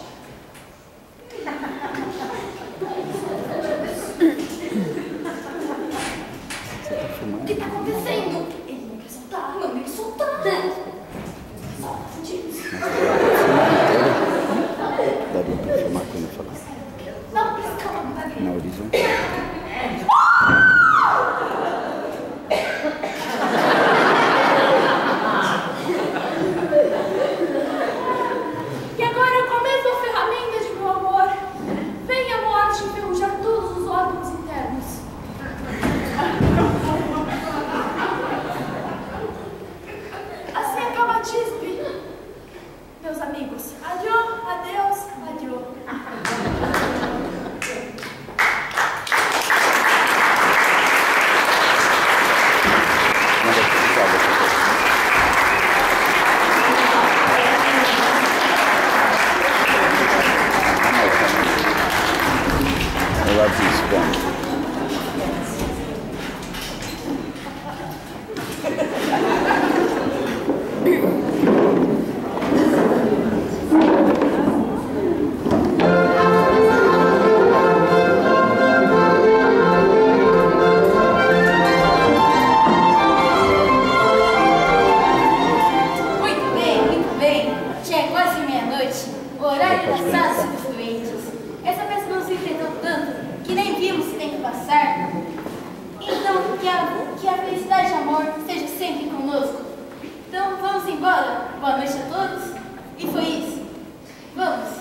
O que está acontecendo? Ele não quer soltar. Não quer soltar. Solta, fudidos. Daria para filmar quando falar? Não, mas calma, não vai ver. Na horizontal. E agora, com a mesma ferramenta de meu amor, vem a morte enferrujar todos os órgãos internos. Assim acaba a Tisbe. Meus amigos, adiós, adeus, adiós. Eu aviso, bom. Muito bem. Já é quase meia-noite. O horário da sala dos doentes. Essa peça nos enfrentou tanto que nem vimos o tempo passar. Então, que a felicidade e o amor estejam sempre conosco. Então, vamos embora. Boa noite a todos. E foi isso. Vamos.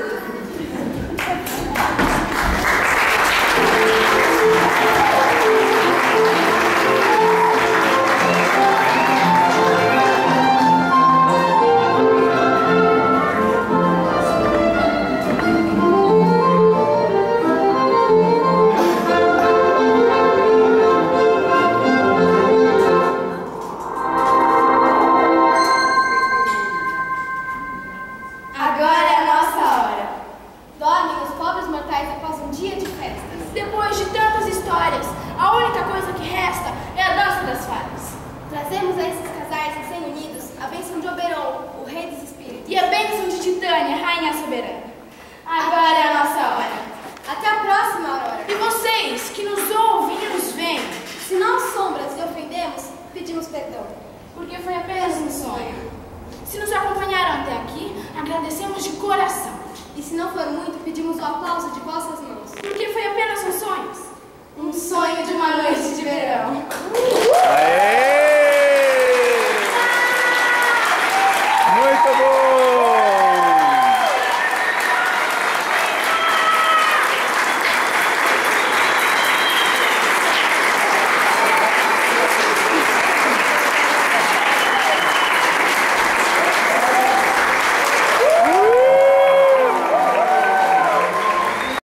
Agora é a nossa hora. Dormem os pobres mortais após um dia de festas. Depois de tantas histórias, a única coisa que resta é a dança das fadas. Trazemos a esses casais recém-unidos a bênção de Oberon, o rei dos espíritos, e a bênção de Titânia, rainha soberana. Agora é a nossa hora. Até a próxima, Aurora. E vocês, que nos ouvem e nos veem, se nós sombras lhe ofendemos, pedimos perdão, porque foi apenas um sonho. Se nos acompanharam até aqui, agradecemos de coração. E se não for muito, pedimos o aplauso de vossas mãos, porque foi apenas um sonho. Um sonho de uma noite de verão.